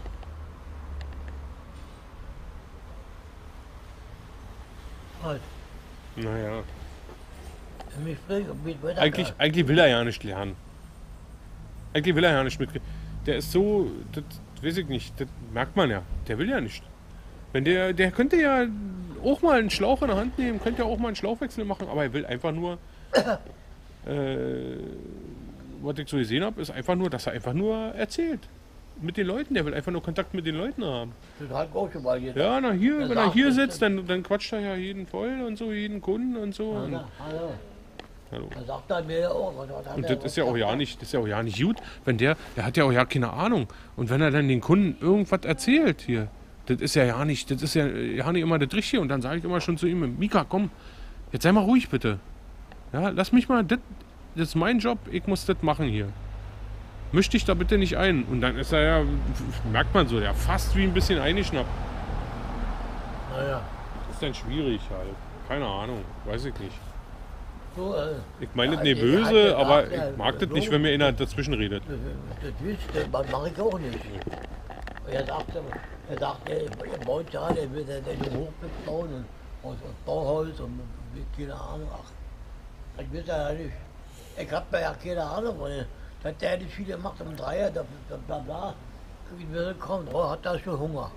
Halt. naja, Wenn mich fragt, ob ich weiter eigentlich, eigentlich will er ja nicht lernen. Eigentlich will er ja nicht mitkriegen. Der ist so, das weiß ich nicht, das merkt man ja. Der will ja nicht. Wenn der, der könnte ja auch mal einen Schlauch in der Hand nehmen, könnte ja auch mal einen Schlauchwechsel machen, aber er will einfach nur, äh, was ich so gesehen habe, ist einfach nur, dass er einfach nur erzählt. Mit den Leuten, der will einfach nur Kontakt mit den Leuten haben. Das hat auch schon mal jeder. Ja, na hier, Der wenn er sagt, hier das sitzt, ist- dann, dann quatscht er ja jeden voll und so, jeden Kunden und so. Und, Hallo, hallo. hallo. Da sagt er mir ja auch. Was, was hat Und er- das was ist ja auch sagt ja er? nicht, das ist ja auch ja nicht gut, wenn der, der hat ja auch ja keine Ahnung. Und wenn er dann den Kunden irgendwas erzählt hier, das ist ja ja nicht, das ist ja, ja nicht immer das Richtige. Und dann sage ich immer schon zu ihm, Mika, komm, jetzt sei mal ruhig bitte. Ja, lass mich mal, das, das ist mein Job, ich muss das machen hier. Misch dich da bitte nicht ein. Und dann ist er ja, merkt man so, der fast wie ein bisschen eingeschnappt. Naja, Das ist dann schwierig halt. Keine Ahnung, weiß ich nicht. so, äh, Ich meine Ja, das nicht er hat böse, gesagt, aber ja, ich mag das so. nicht, wenn mir einer dazwischen redet. das, das wisst ihr, das mache ich auch nicht. Er sagte, er sagte, er baut ja, der will den den Hof mitbauen und aus, aus Bauholz und mit, keine Ahnung. Ach, das wisst ihr ja nicht. Ich hab mir ja keine Ahnung, weil das hat der nicht viel gemacht um Dreier, da, da, bla bla. Wie wir kommt, oh, hat da schon Hunger.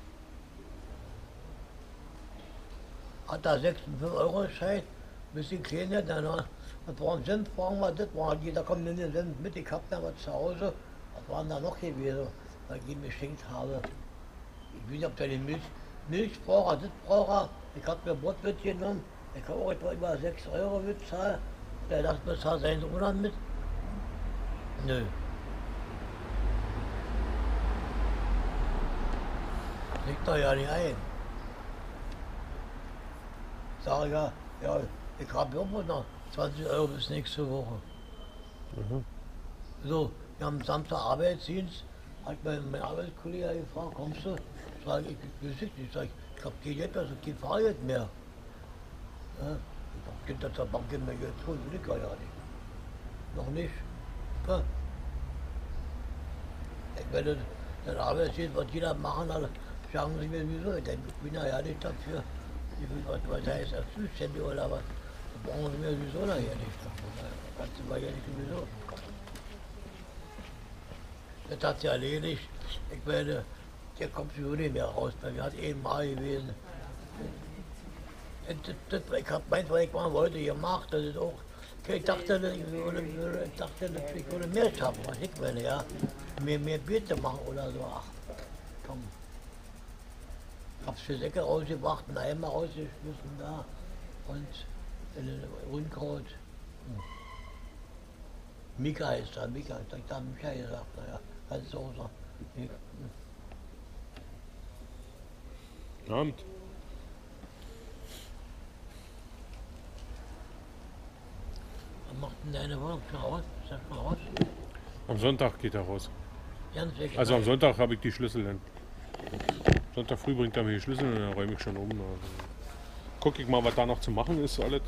Hat da sechs und fünf Euro Schein, bisschen kleiner, dann was brauchen Senf, brauchen wir das, brauchen die, da kommen dann den Senf mit, ich hab da was zu Hause, was waren da noch gewesen, weil ich ihm geschenkt habe. Ich weiß nicht, ob der die Milch, Milch braucht, er, das braucht er, ich hab mir Brot mitgenommen, ich habe auch etwa über sechs Euro bezahlt, der dachte, das hat seinen Sohn dann mit. Nö. Legt doch ja nicht ein. Ich sage ja, ja, ich habe irgendwo noch zwanzig Euro bis nächste Woche. Mhm. So, wir haben Samstag Arbeitsdienst, hat mein, mein Arbeitskollege gefragt, kommst du? Sag ich, ich weiß nicht, sag ich, ich hab kein Geld, also kein Fahrgeld mehr. Ja, ich hab Kind der Bank mir jetzt holen, will ich gar nicht. Noch nicht. Ja. Ich werde das Arbeitsdienst, was jeder machen hat, sagen Sie mir wieso, ich bin ja nicht dafür. Ich will, was, was heißt das, zuständig oder was? Da brauchen Sie mir sowieso nachher nicht dafür. Das kannst du mir ja nicht sowieso. Das hat sie erledigt. Ich werde, der kommt sowieso nicht mehr raus. Bei mir hat eh mal gewesen. Das, das, ich habe meins, was ich machen wollte, gemacht. Das ist auch. Ich dachte, ich würde, ich dachte, ich würde mehr schaffen, was ich meine, ja. Mehr, mehr Bier zu machen oder so. Ach, komm. Ich hab's für Säcke rausgebracht, einen Eimer rausgeschmissen da. Und äh, Unkraut. Hm. Mika ist da, Mika, ich hab Mika gesagt, naja, kannst du auch sagen. Ich, hm. Abend. Was macht denn deine Wohnung schon raus? Sag mal raus. Am Sonntag geht er raus. Ganz weg. Also am Sonntag habe ich die Schlüssel dann. Sonntag früh bringt er mir die Schlüssel und dann räume ich schon um. Also guck ich mal, was da noch zu machen ist, alles.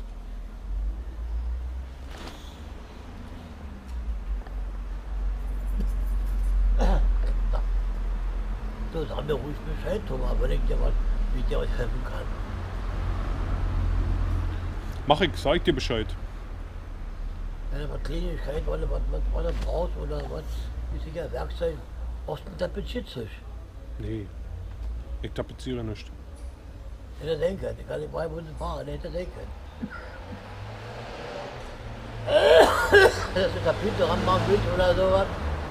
So, sag mir ruhig Bescheid, Thomas, wenn ich dir was, wie ich dir was helfen kann. Mach ich, sag ich dir Bescheid. Wenn du was Kleinigkeit oder was, was, was du brauchst oder was, ist sicher Werkzeug, brauchst du einen Tapezierzeug. Nee, ich tapeziere nicht. Hätte er denken können, ich kann nicht bei Wunden fahren, hätte er denken können. Dass du Tapete ranmachen willst oder sowas.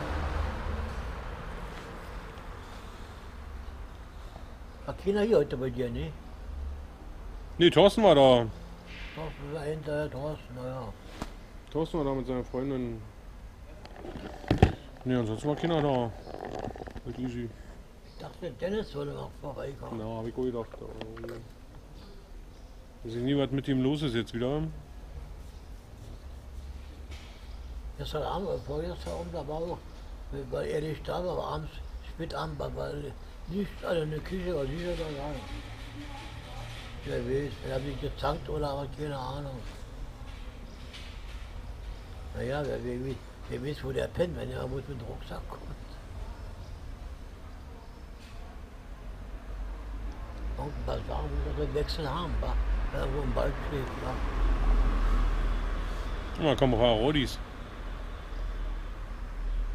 War keiner hier heute bei dir, ne? Nee, Thorsten war da. Thorsten war hinterher, Thorsten, naja. Thorsten war da mit seiner Freundin. Nee, ansonsten war keiner da. Halt easy. Ich dachte, Dennis würde noch vorbeikommen. Na, hab ich auch gedacht. aber- Weiß ich nie, was mit ihm los ist jetzt wieder. Gestern Abend oder vorgestern Abend, da war auch, weil er nicht da war, aber abends, spät abends, war weil nicht alle in der Küche war, sicher da rein. Wer weiß, er hat sich gezankt oder was, keine Ahnung. Naja, wer, wer, wer, wer weiß, wo der pennt, wenn er muss mit dem Rucksack kommt. Und ein paar Sachen, die wir Wechsel haben, war, wo ein Ball schlägt, war. Na, kommen ein paar Rodis.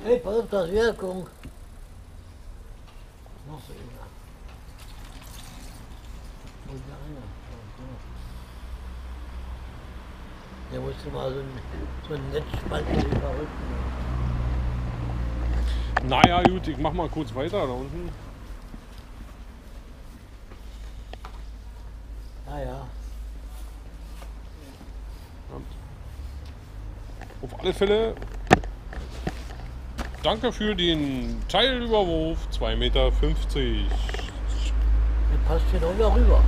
Hey, pass auf das Wirkung. Noch so immer. Wo ist der eine? Der musste mal so ein, so ein Netz spannen, wie die Verrückten. Naja, gut, ich mach mal kurz weiter da unten. Ja, ja. Auf alle Fälle danke für den Teilüberwurf, zwei Meter fünfzig. Der passt hier noch wieder rüber.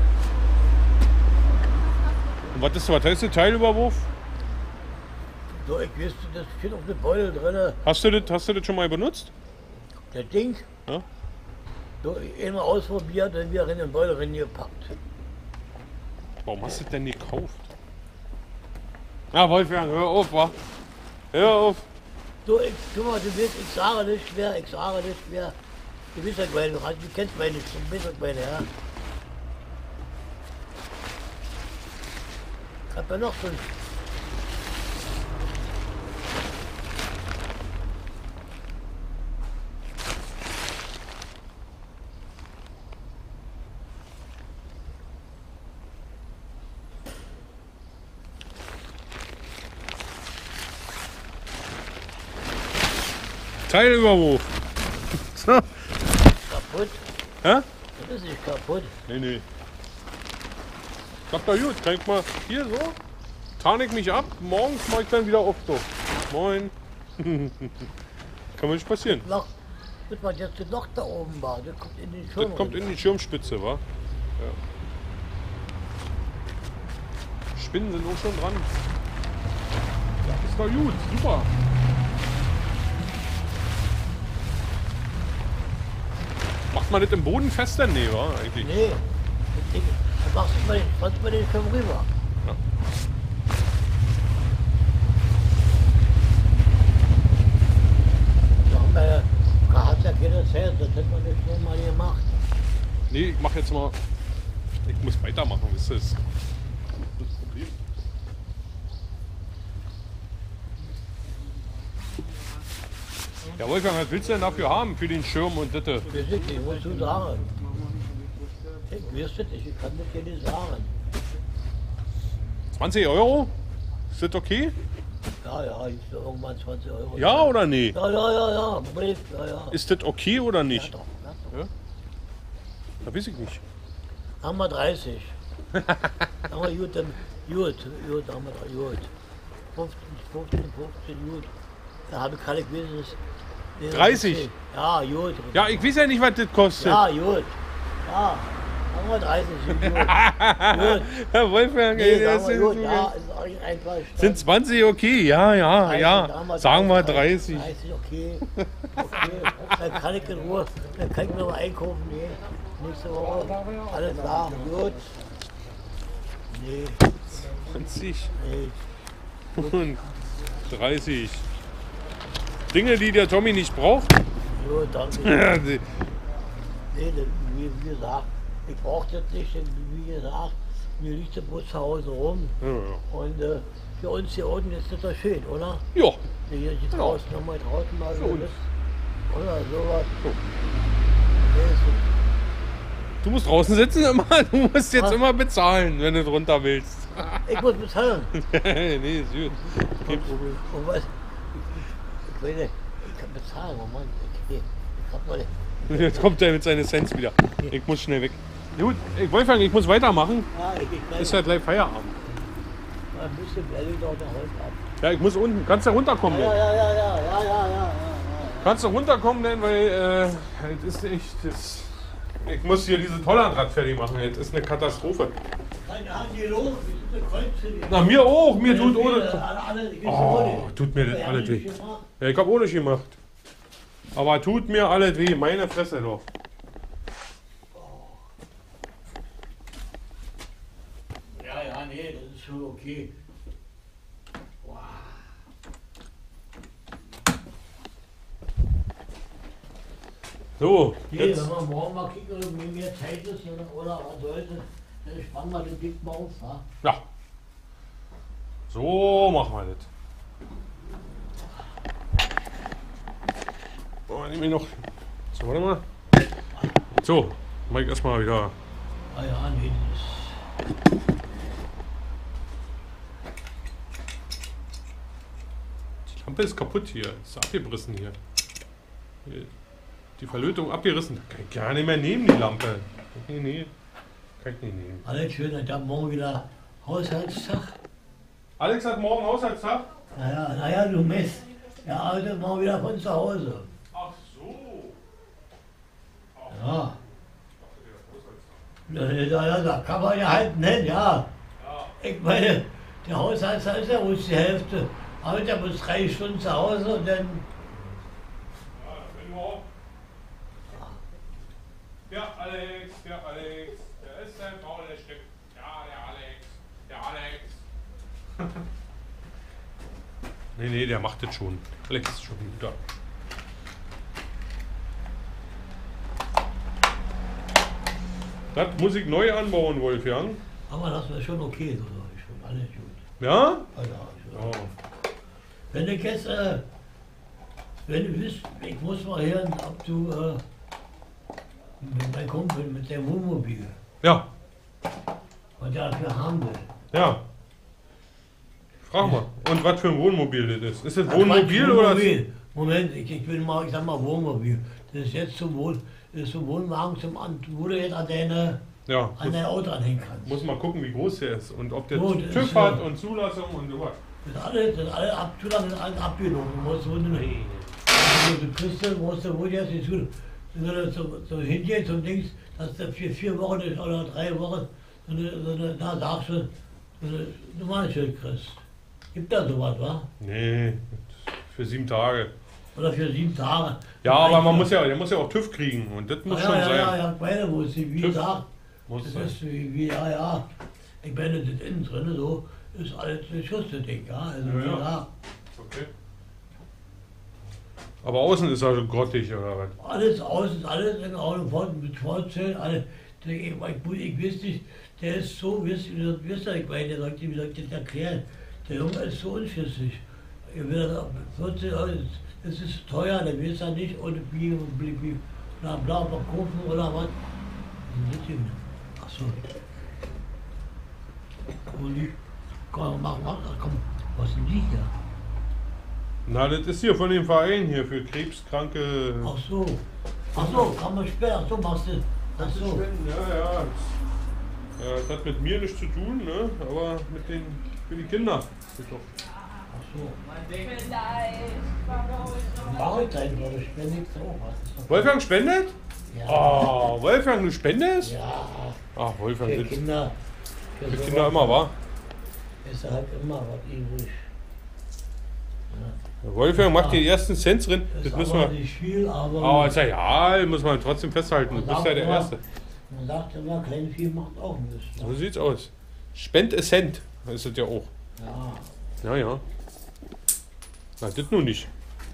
Und was ist, was heißt der Teilüberwurf? So, ich wüsste, das steht auf dem Beutel drin. Hast du das, hast du das schon mal benutzt? Der Ding. Ja? So, immer ausprobiert und wieder in den Beutel reingepackt. Warum hast du das denn gekauft? Ja, Wolfgang, hör auf, wa? Hör auf. Du, ich, guck mal, du willst, ich sage nicht mehr, ich sage nicht mehr. Du bist ja meine, du kennst meine, du bist ja meine, ja. Ich hab ja noch so ein... Teilüberwurf. So. Kaputt? Hä? Das ist nicht kaputt. Nee, nee. Klappt doch gut. Kann ich mal hier so? Tarn ich mich ab. Morgens mach ich dann wieder auf so. Moin. Kann mir nicht passieren. Loch, das was jetzt das Loch da oben war, das kommt in den Schirm. Das kommt in die Schirmspitze, wa? Ja. Spinnen sind auch schon dran. Das ist doch gut. Super. Macht man das im Boden fester? Nee, wa? Eigentlich. Nee, das Ding, dann machst du mal den, machst mal den Schirm rüber. Ja. Da haben wir ja, da hat ja keiner Zeit, das hätte man nicht schon mal gemacht. Nee, ich mach jetzt mal. Ich muss weitermachen, wisst ihr das? Das Problem. Ja, Wolfgang, was willst du denn dafür haben? Für den Schirm und das? Ich weiß nicht, ich muss du sagen. Ich weiß es nicht, ich kann das dir nicht sagen. zwanzig Euro? Ist das okay? Ja, ja, ich will irgendwann zwanzig Euro. Ja oder nee? Ja, ja, ja, ja, Brief, ja, ja. Ist das okay oder Ja nicht? doch, ja doch. Ja? Da weiß ich nicht. Haben wir dreißig. Haben wir gut, dann, gut, gut, haben wir drei- gut. fünfzehn, fünfzehn, fünfzehn, gut. Da habe ich keine Business. Nee, dreißig? Ja, gut. Ja, ich weiß ja nicht, was das kostet. Ja, gut. Ja, haben wir dreißig, gut. Gut. Herr Wolfgang, Nee, ey, das sagen wir ist gut, so- ja, ist eigentlich einfach sind zwanzig okay? Ja, ja, dreißig, ja. haben wir Sagen wir dreißig. dreißig. dreißig, okay. Okay, dann kann ich in Ruhe, dann kann ich mir mal einkaufen gehen. Nächste Woche. Alles klar, gut. Nee, zwanzig nee. und dreißig. Dinge, die der Tommy nicht braucht. Gut, danke. Ja, die- Nee, das, wie, wie gesagt, ich brauche das nicht, denn wie gesagt, mir liegt der Bus zu Hause rum. ja, ja. Und äh, für uns hier unten ist das doch schön, oder? Ja, Hier, hier draußen, nochmal draußen mal so. uns. Das, oder sowas. So. Nee, ist so- du musst draußen sitzen immer. Du musst jetzt Was? immer bezahlen, wenn du drunter willst. Ich muss bezahlen. Nee, ist gut. Und, und was? Ich, ich, ich, meine, ich kann bezahlen, oh Mann. Ich, ich hab mal. Jetzt kommt er mit seinen Cents wieder. Ich muss schnell weg. Gut, ich, Wolfgang, ich muss weitermachen. Ja, ich, ich Ist ja gleich Feierabend. ein bisschen ehrlich doch der Holz ab. Ja, ich muss unten. Kannst du runterkommen? Ja, denn? ja, ja, ja, ja, ja, ja, ja. Kannst du runterkommen, denn? Weil äh, es ist echt. Das, ich muss hier diese Tollandrad fertig machen. Jetzt ist eine Katastrophe. Keine Hand hier los, wir sind eine Kreuzchen. Na, mir auch. Mir tut Alle, ohne. alle, die Oh, tut mir das alles weh. Ja, ich hab ohne gemacht. Aber tut mir alles weh. Meine Fresse doch. Ja, ja, nee, das ist schon okay. Wow. So, Nee, jetzt. wenn wir morgen mal kicken, oder wie mehr Zeit ist oder, oder was sollte, dann spannen wir den Dick mal auf. Ja? Ja. So machen wir das. Ah, nehme ich noch. So, warte mal. So, mach ich erstmal wieder. Ah ja, nee, das Die Lampe ist kaputt hier. Ist abgerissen hier. Die Verlötung abgerissen. Kann ich gar nicht mehr nehmen, die Lampe. Nee, nee. Kann ich nicht nehmen. alles schön, ich habe morgen wieder Haushaltstag. Alex hat morgen Haushaltstag? Naja, naja, du Mist. Ja, heute morgen wieder von zu Hause. Ach so. Ja. Ja, ja, da kann man ja halt nennen, ja. Ich meine, der Haushaltstag ist ja wohl die Hälfte. Aber der muss drei Stunden zu Hause und dann. Ja, Alex, der Alex. Der ist ein faules Stück. Ja, der Alex. Der Alex. nee, nee, der macht das schon. Alex ist schon da. Das muss ich neu anbauen, Wolfgang. Aber das wäre schon okay, so sag ich schon. Alles gut. Ja? Ja, ja, Oh. wenn du jetzt, äh, wenn du wisst, ich muss mal hören, ob du äh, mit meinem Kumpel, mit dem Wohnmobil, Ja, was der dafür haben will. ja. Frag mal. Und was für ein Wohnmobil das ist? Ist das Ach, Wohnmobil Quatsch, oder? Wohnmobil. Moment, ich, ich bin mal, ich sag mal Wohnmobil. Das ist jetzt zum Wohn, das ist zum Wohnwagen, zum an, wo du jetzt an deine, Ja, an dein Auto anhängen kannst. muss mal gucken, wie groß der ist und ob der Gut, das TÜV ist, hat äh, und Zulassung und sowas. Das ist alles, das ist alles ab, Zulassung ist alles abgenommen. Du musst, wenn du, also, du kriegst, du musst du wohl jetzt nicht tun. Wenn du so, so hingehst und denkst, dass du für vier Wochen ist oder drei Wochen, so eine, so eine, da sagst du, so eine Nummernschild kriegst. Gibt da sowas, wa? Nee, für sieben Tage. Oder für sieben Tage. Ja, aber man muss ja, der muss ja auch TÜV kriegen und das muss ja, schon ja, sein. Ja, ja, beide muss ich, wie TÜV gesagt. muss Das sein. ist wie, wie, ja, ja. Ich meine, das innen drin so ist alles geschütztes Ding, ja. Also, Ja, ja. ja. Okay. Aber außen ist er schon grottig oder was? Alles aus, ist alles in Ordnung, mit Vorzellen, alles. Ich, ich, ich weiß nicht, der ist so, wisst ihr, wisst ihr, ich meine, der sagt, wie soll ich das erklären? Der Junge ist so unschlüssig. Ich will das vierzehn Euro, das ist teuer, der weiß ja nicht, und wie, wie, wie, bla bla, verkaufen oder was. Achso. Uli, komm, mach, mach, komm, was ist denn die hier? Na, das ist hier von dem Verein hier für Krebskranke. Ach so, ach so, kann man später, ach so, machst du, ach so. Ja, ja. Ja, das hat mit mir nichts zu tun, ne? Aber mit den, für die Kinder. Ach so. Vielleicht. Mach ich sein, weil du spendest auch was. Wolfgang spendet? Ja. Oh, Wolfgang, du spendest? Ja, Ach, Wolfgang, für das Kinder. für sowas Kinder immer, wa? Ist halt immer was übrig. Ja. Wolfgang macht die ersten Cent drin. Ist Das müssen aber wir. nicht viel, aber Aber ist ja egal, muss man trotzdem festhalten. Du bist ja der Erste. man sagt immer, klein viel macht auch nichts. So Ne? sieht's aus. Spend a Cent, ist das ja auch. Ja. Ja, ja. Na, das nun nicht.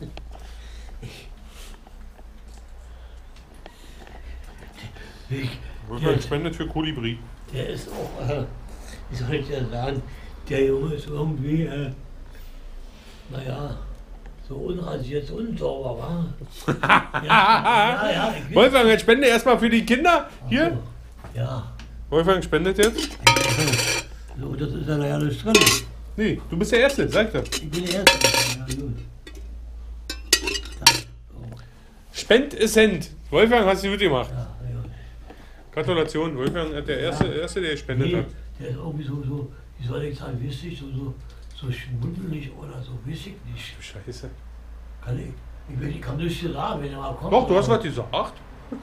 Ich, Wolfgang der, spendet für Kolibri. der ist auch, äh, wie soll ich das sagen, der Junge ist irgendwie, äh, naja, so unrasiert, so unsauber, wa? ja, ja, ja, ich weiß- Wolfgang, jetzt spende erstmal für die Kinder. Hier. Ja, Wolfgang spendet jetzt. so, das ist ja da ja alles drin. Nee, du bist der Erste, sag das. Ich bin der Erste. Ja, gut. Spend a Cent. Wolfgang, hast du gut gemacht. Ja, ja. Gratulation, Wolfgang hat der Erste, Erste, der gespendet Nee, hat. der ist irgendwie so, so, wie soll ich sagen, witzig, so, so, so schmuddelig oder so, weiß ich nicht. Scheiße. Kann ich, ich, will- ich kann nicht sagen, wenn er mal kommt. Doch, du hast aber- was gesagt.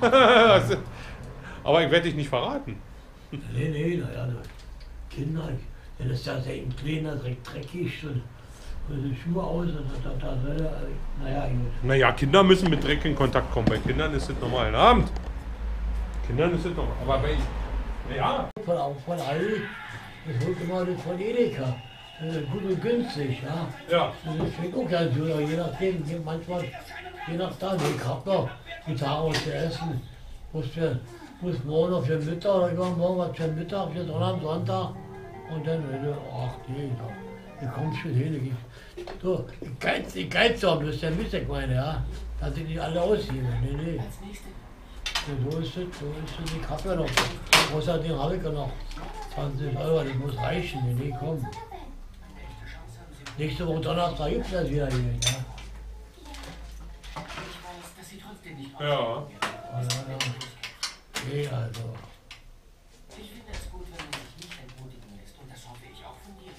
Aber ich werde dich nicht verraten. Nee, nee, naja, Kinder, dann ist das ja ein kleiner, direkt dreckig und, und die Schuhe aus und da, da, da, da, naja, gut. Naja, Kinder müssen mit Dreck in Kontakt kommen. Bei Kindern ist das normal. Abend. Kindern ist das normal. Aber bei. Naja. Von, auch von allen, das holt immer das von Edeka. Das ist gut und günstig, ja. Ja. Das schmeckt auch ganz gut, aber je nachdem, je- manchmal, je nach da, ich hab noch die Tage was zu essen. Muss, für, muss morgen noch für den Mittag oder übermorgen was für den Mittag, für Donnerstag, Sonntag. Und dann, ach nee, da, ich komm schon hin. Ich, so, ich geiz, ich geiz doch, das ist ja Mittag, meine, ja. dass ich nicht alle aushebe. Nee, nee. Ja, so ist es, so ist es. Ich hab ja noch. Außerdem habe ich ja noch zwanzig Euro, das muss reichen. Nee, nee, komm. Nächste Woche Donnerstag gibt es das wieder hier. Ja. Ja. Ja, ja. Okay, also. Ich finde es gut, wenn man sich nicht entmutigen lässt. Und das hoffe ich auch von dir.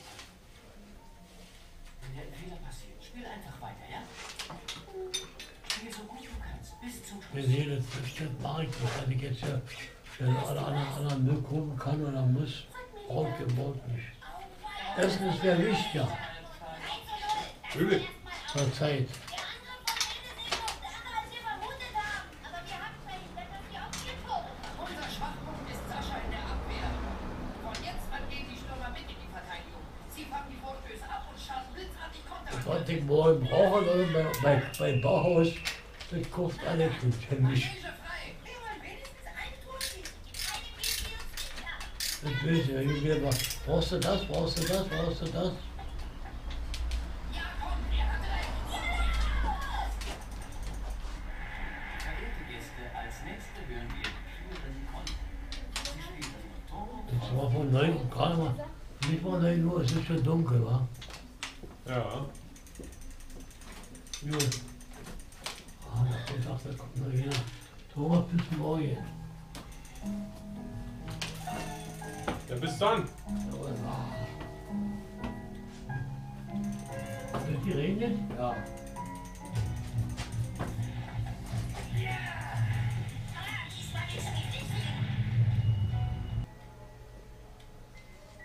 Wenn dir ein Fehler passiert, spiel einfach weiter, ja? Spiel so gut du kannst, bis zum Wir Schluss. sehen, das, das mache ich nicht, dass ich jetzt ja schnell alle anderen, anderen Müll gucken kann oder muss. Braucht ihr braucht nicht. Essen ist sehr wichtig, ja. Natürlich. Zur Zeit. Unser Schwachpunkt ist Sascha in der Abwehr. Von jetzt an gehen die Stürmer mit in die Verteidigung. Sie fangen die Vorstöße ab und starten blitzartig Konter. Was ich morgen brauche, Leute, bei, bei, bei Bauhaus, das kostet alles gut für mich. Das will ich ja. Ich will mal, brauchst du das, brauchst du das, brauchst du das? Verehrte Gäste, als nächste hören wir Führen Konten. Sie spielen Tore Jetzt war von neun, gerade mal, nicht mal neun Uhr, es ist schon dunkel, wa? Ja. Gut. Ah, ich dachte, da kommt noch jeder. Thomas, bis morgen. Ja, bis dann. Wird die regnet? Ja.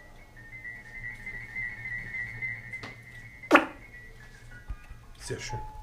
Sehr schön.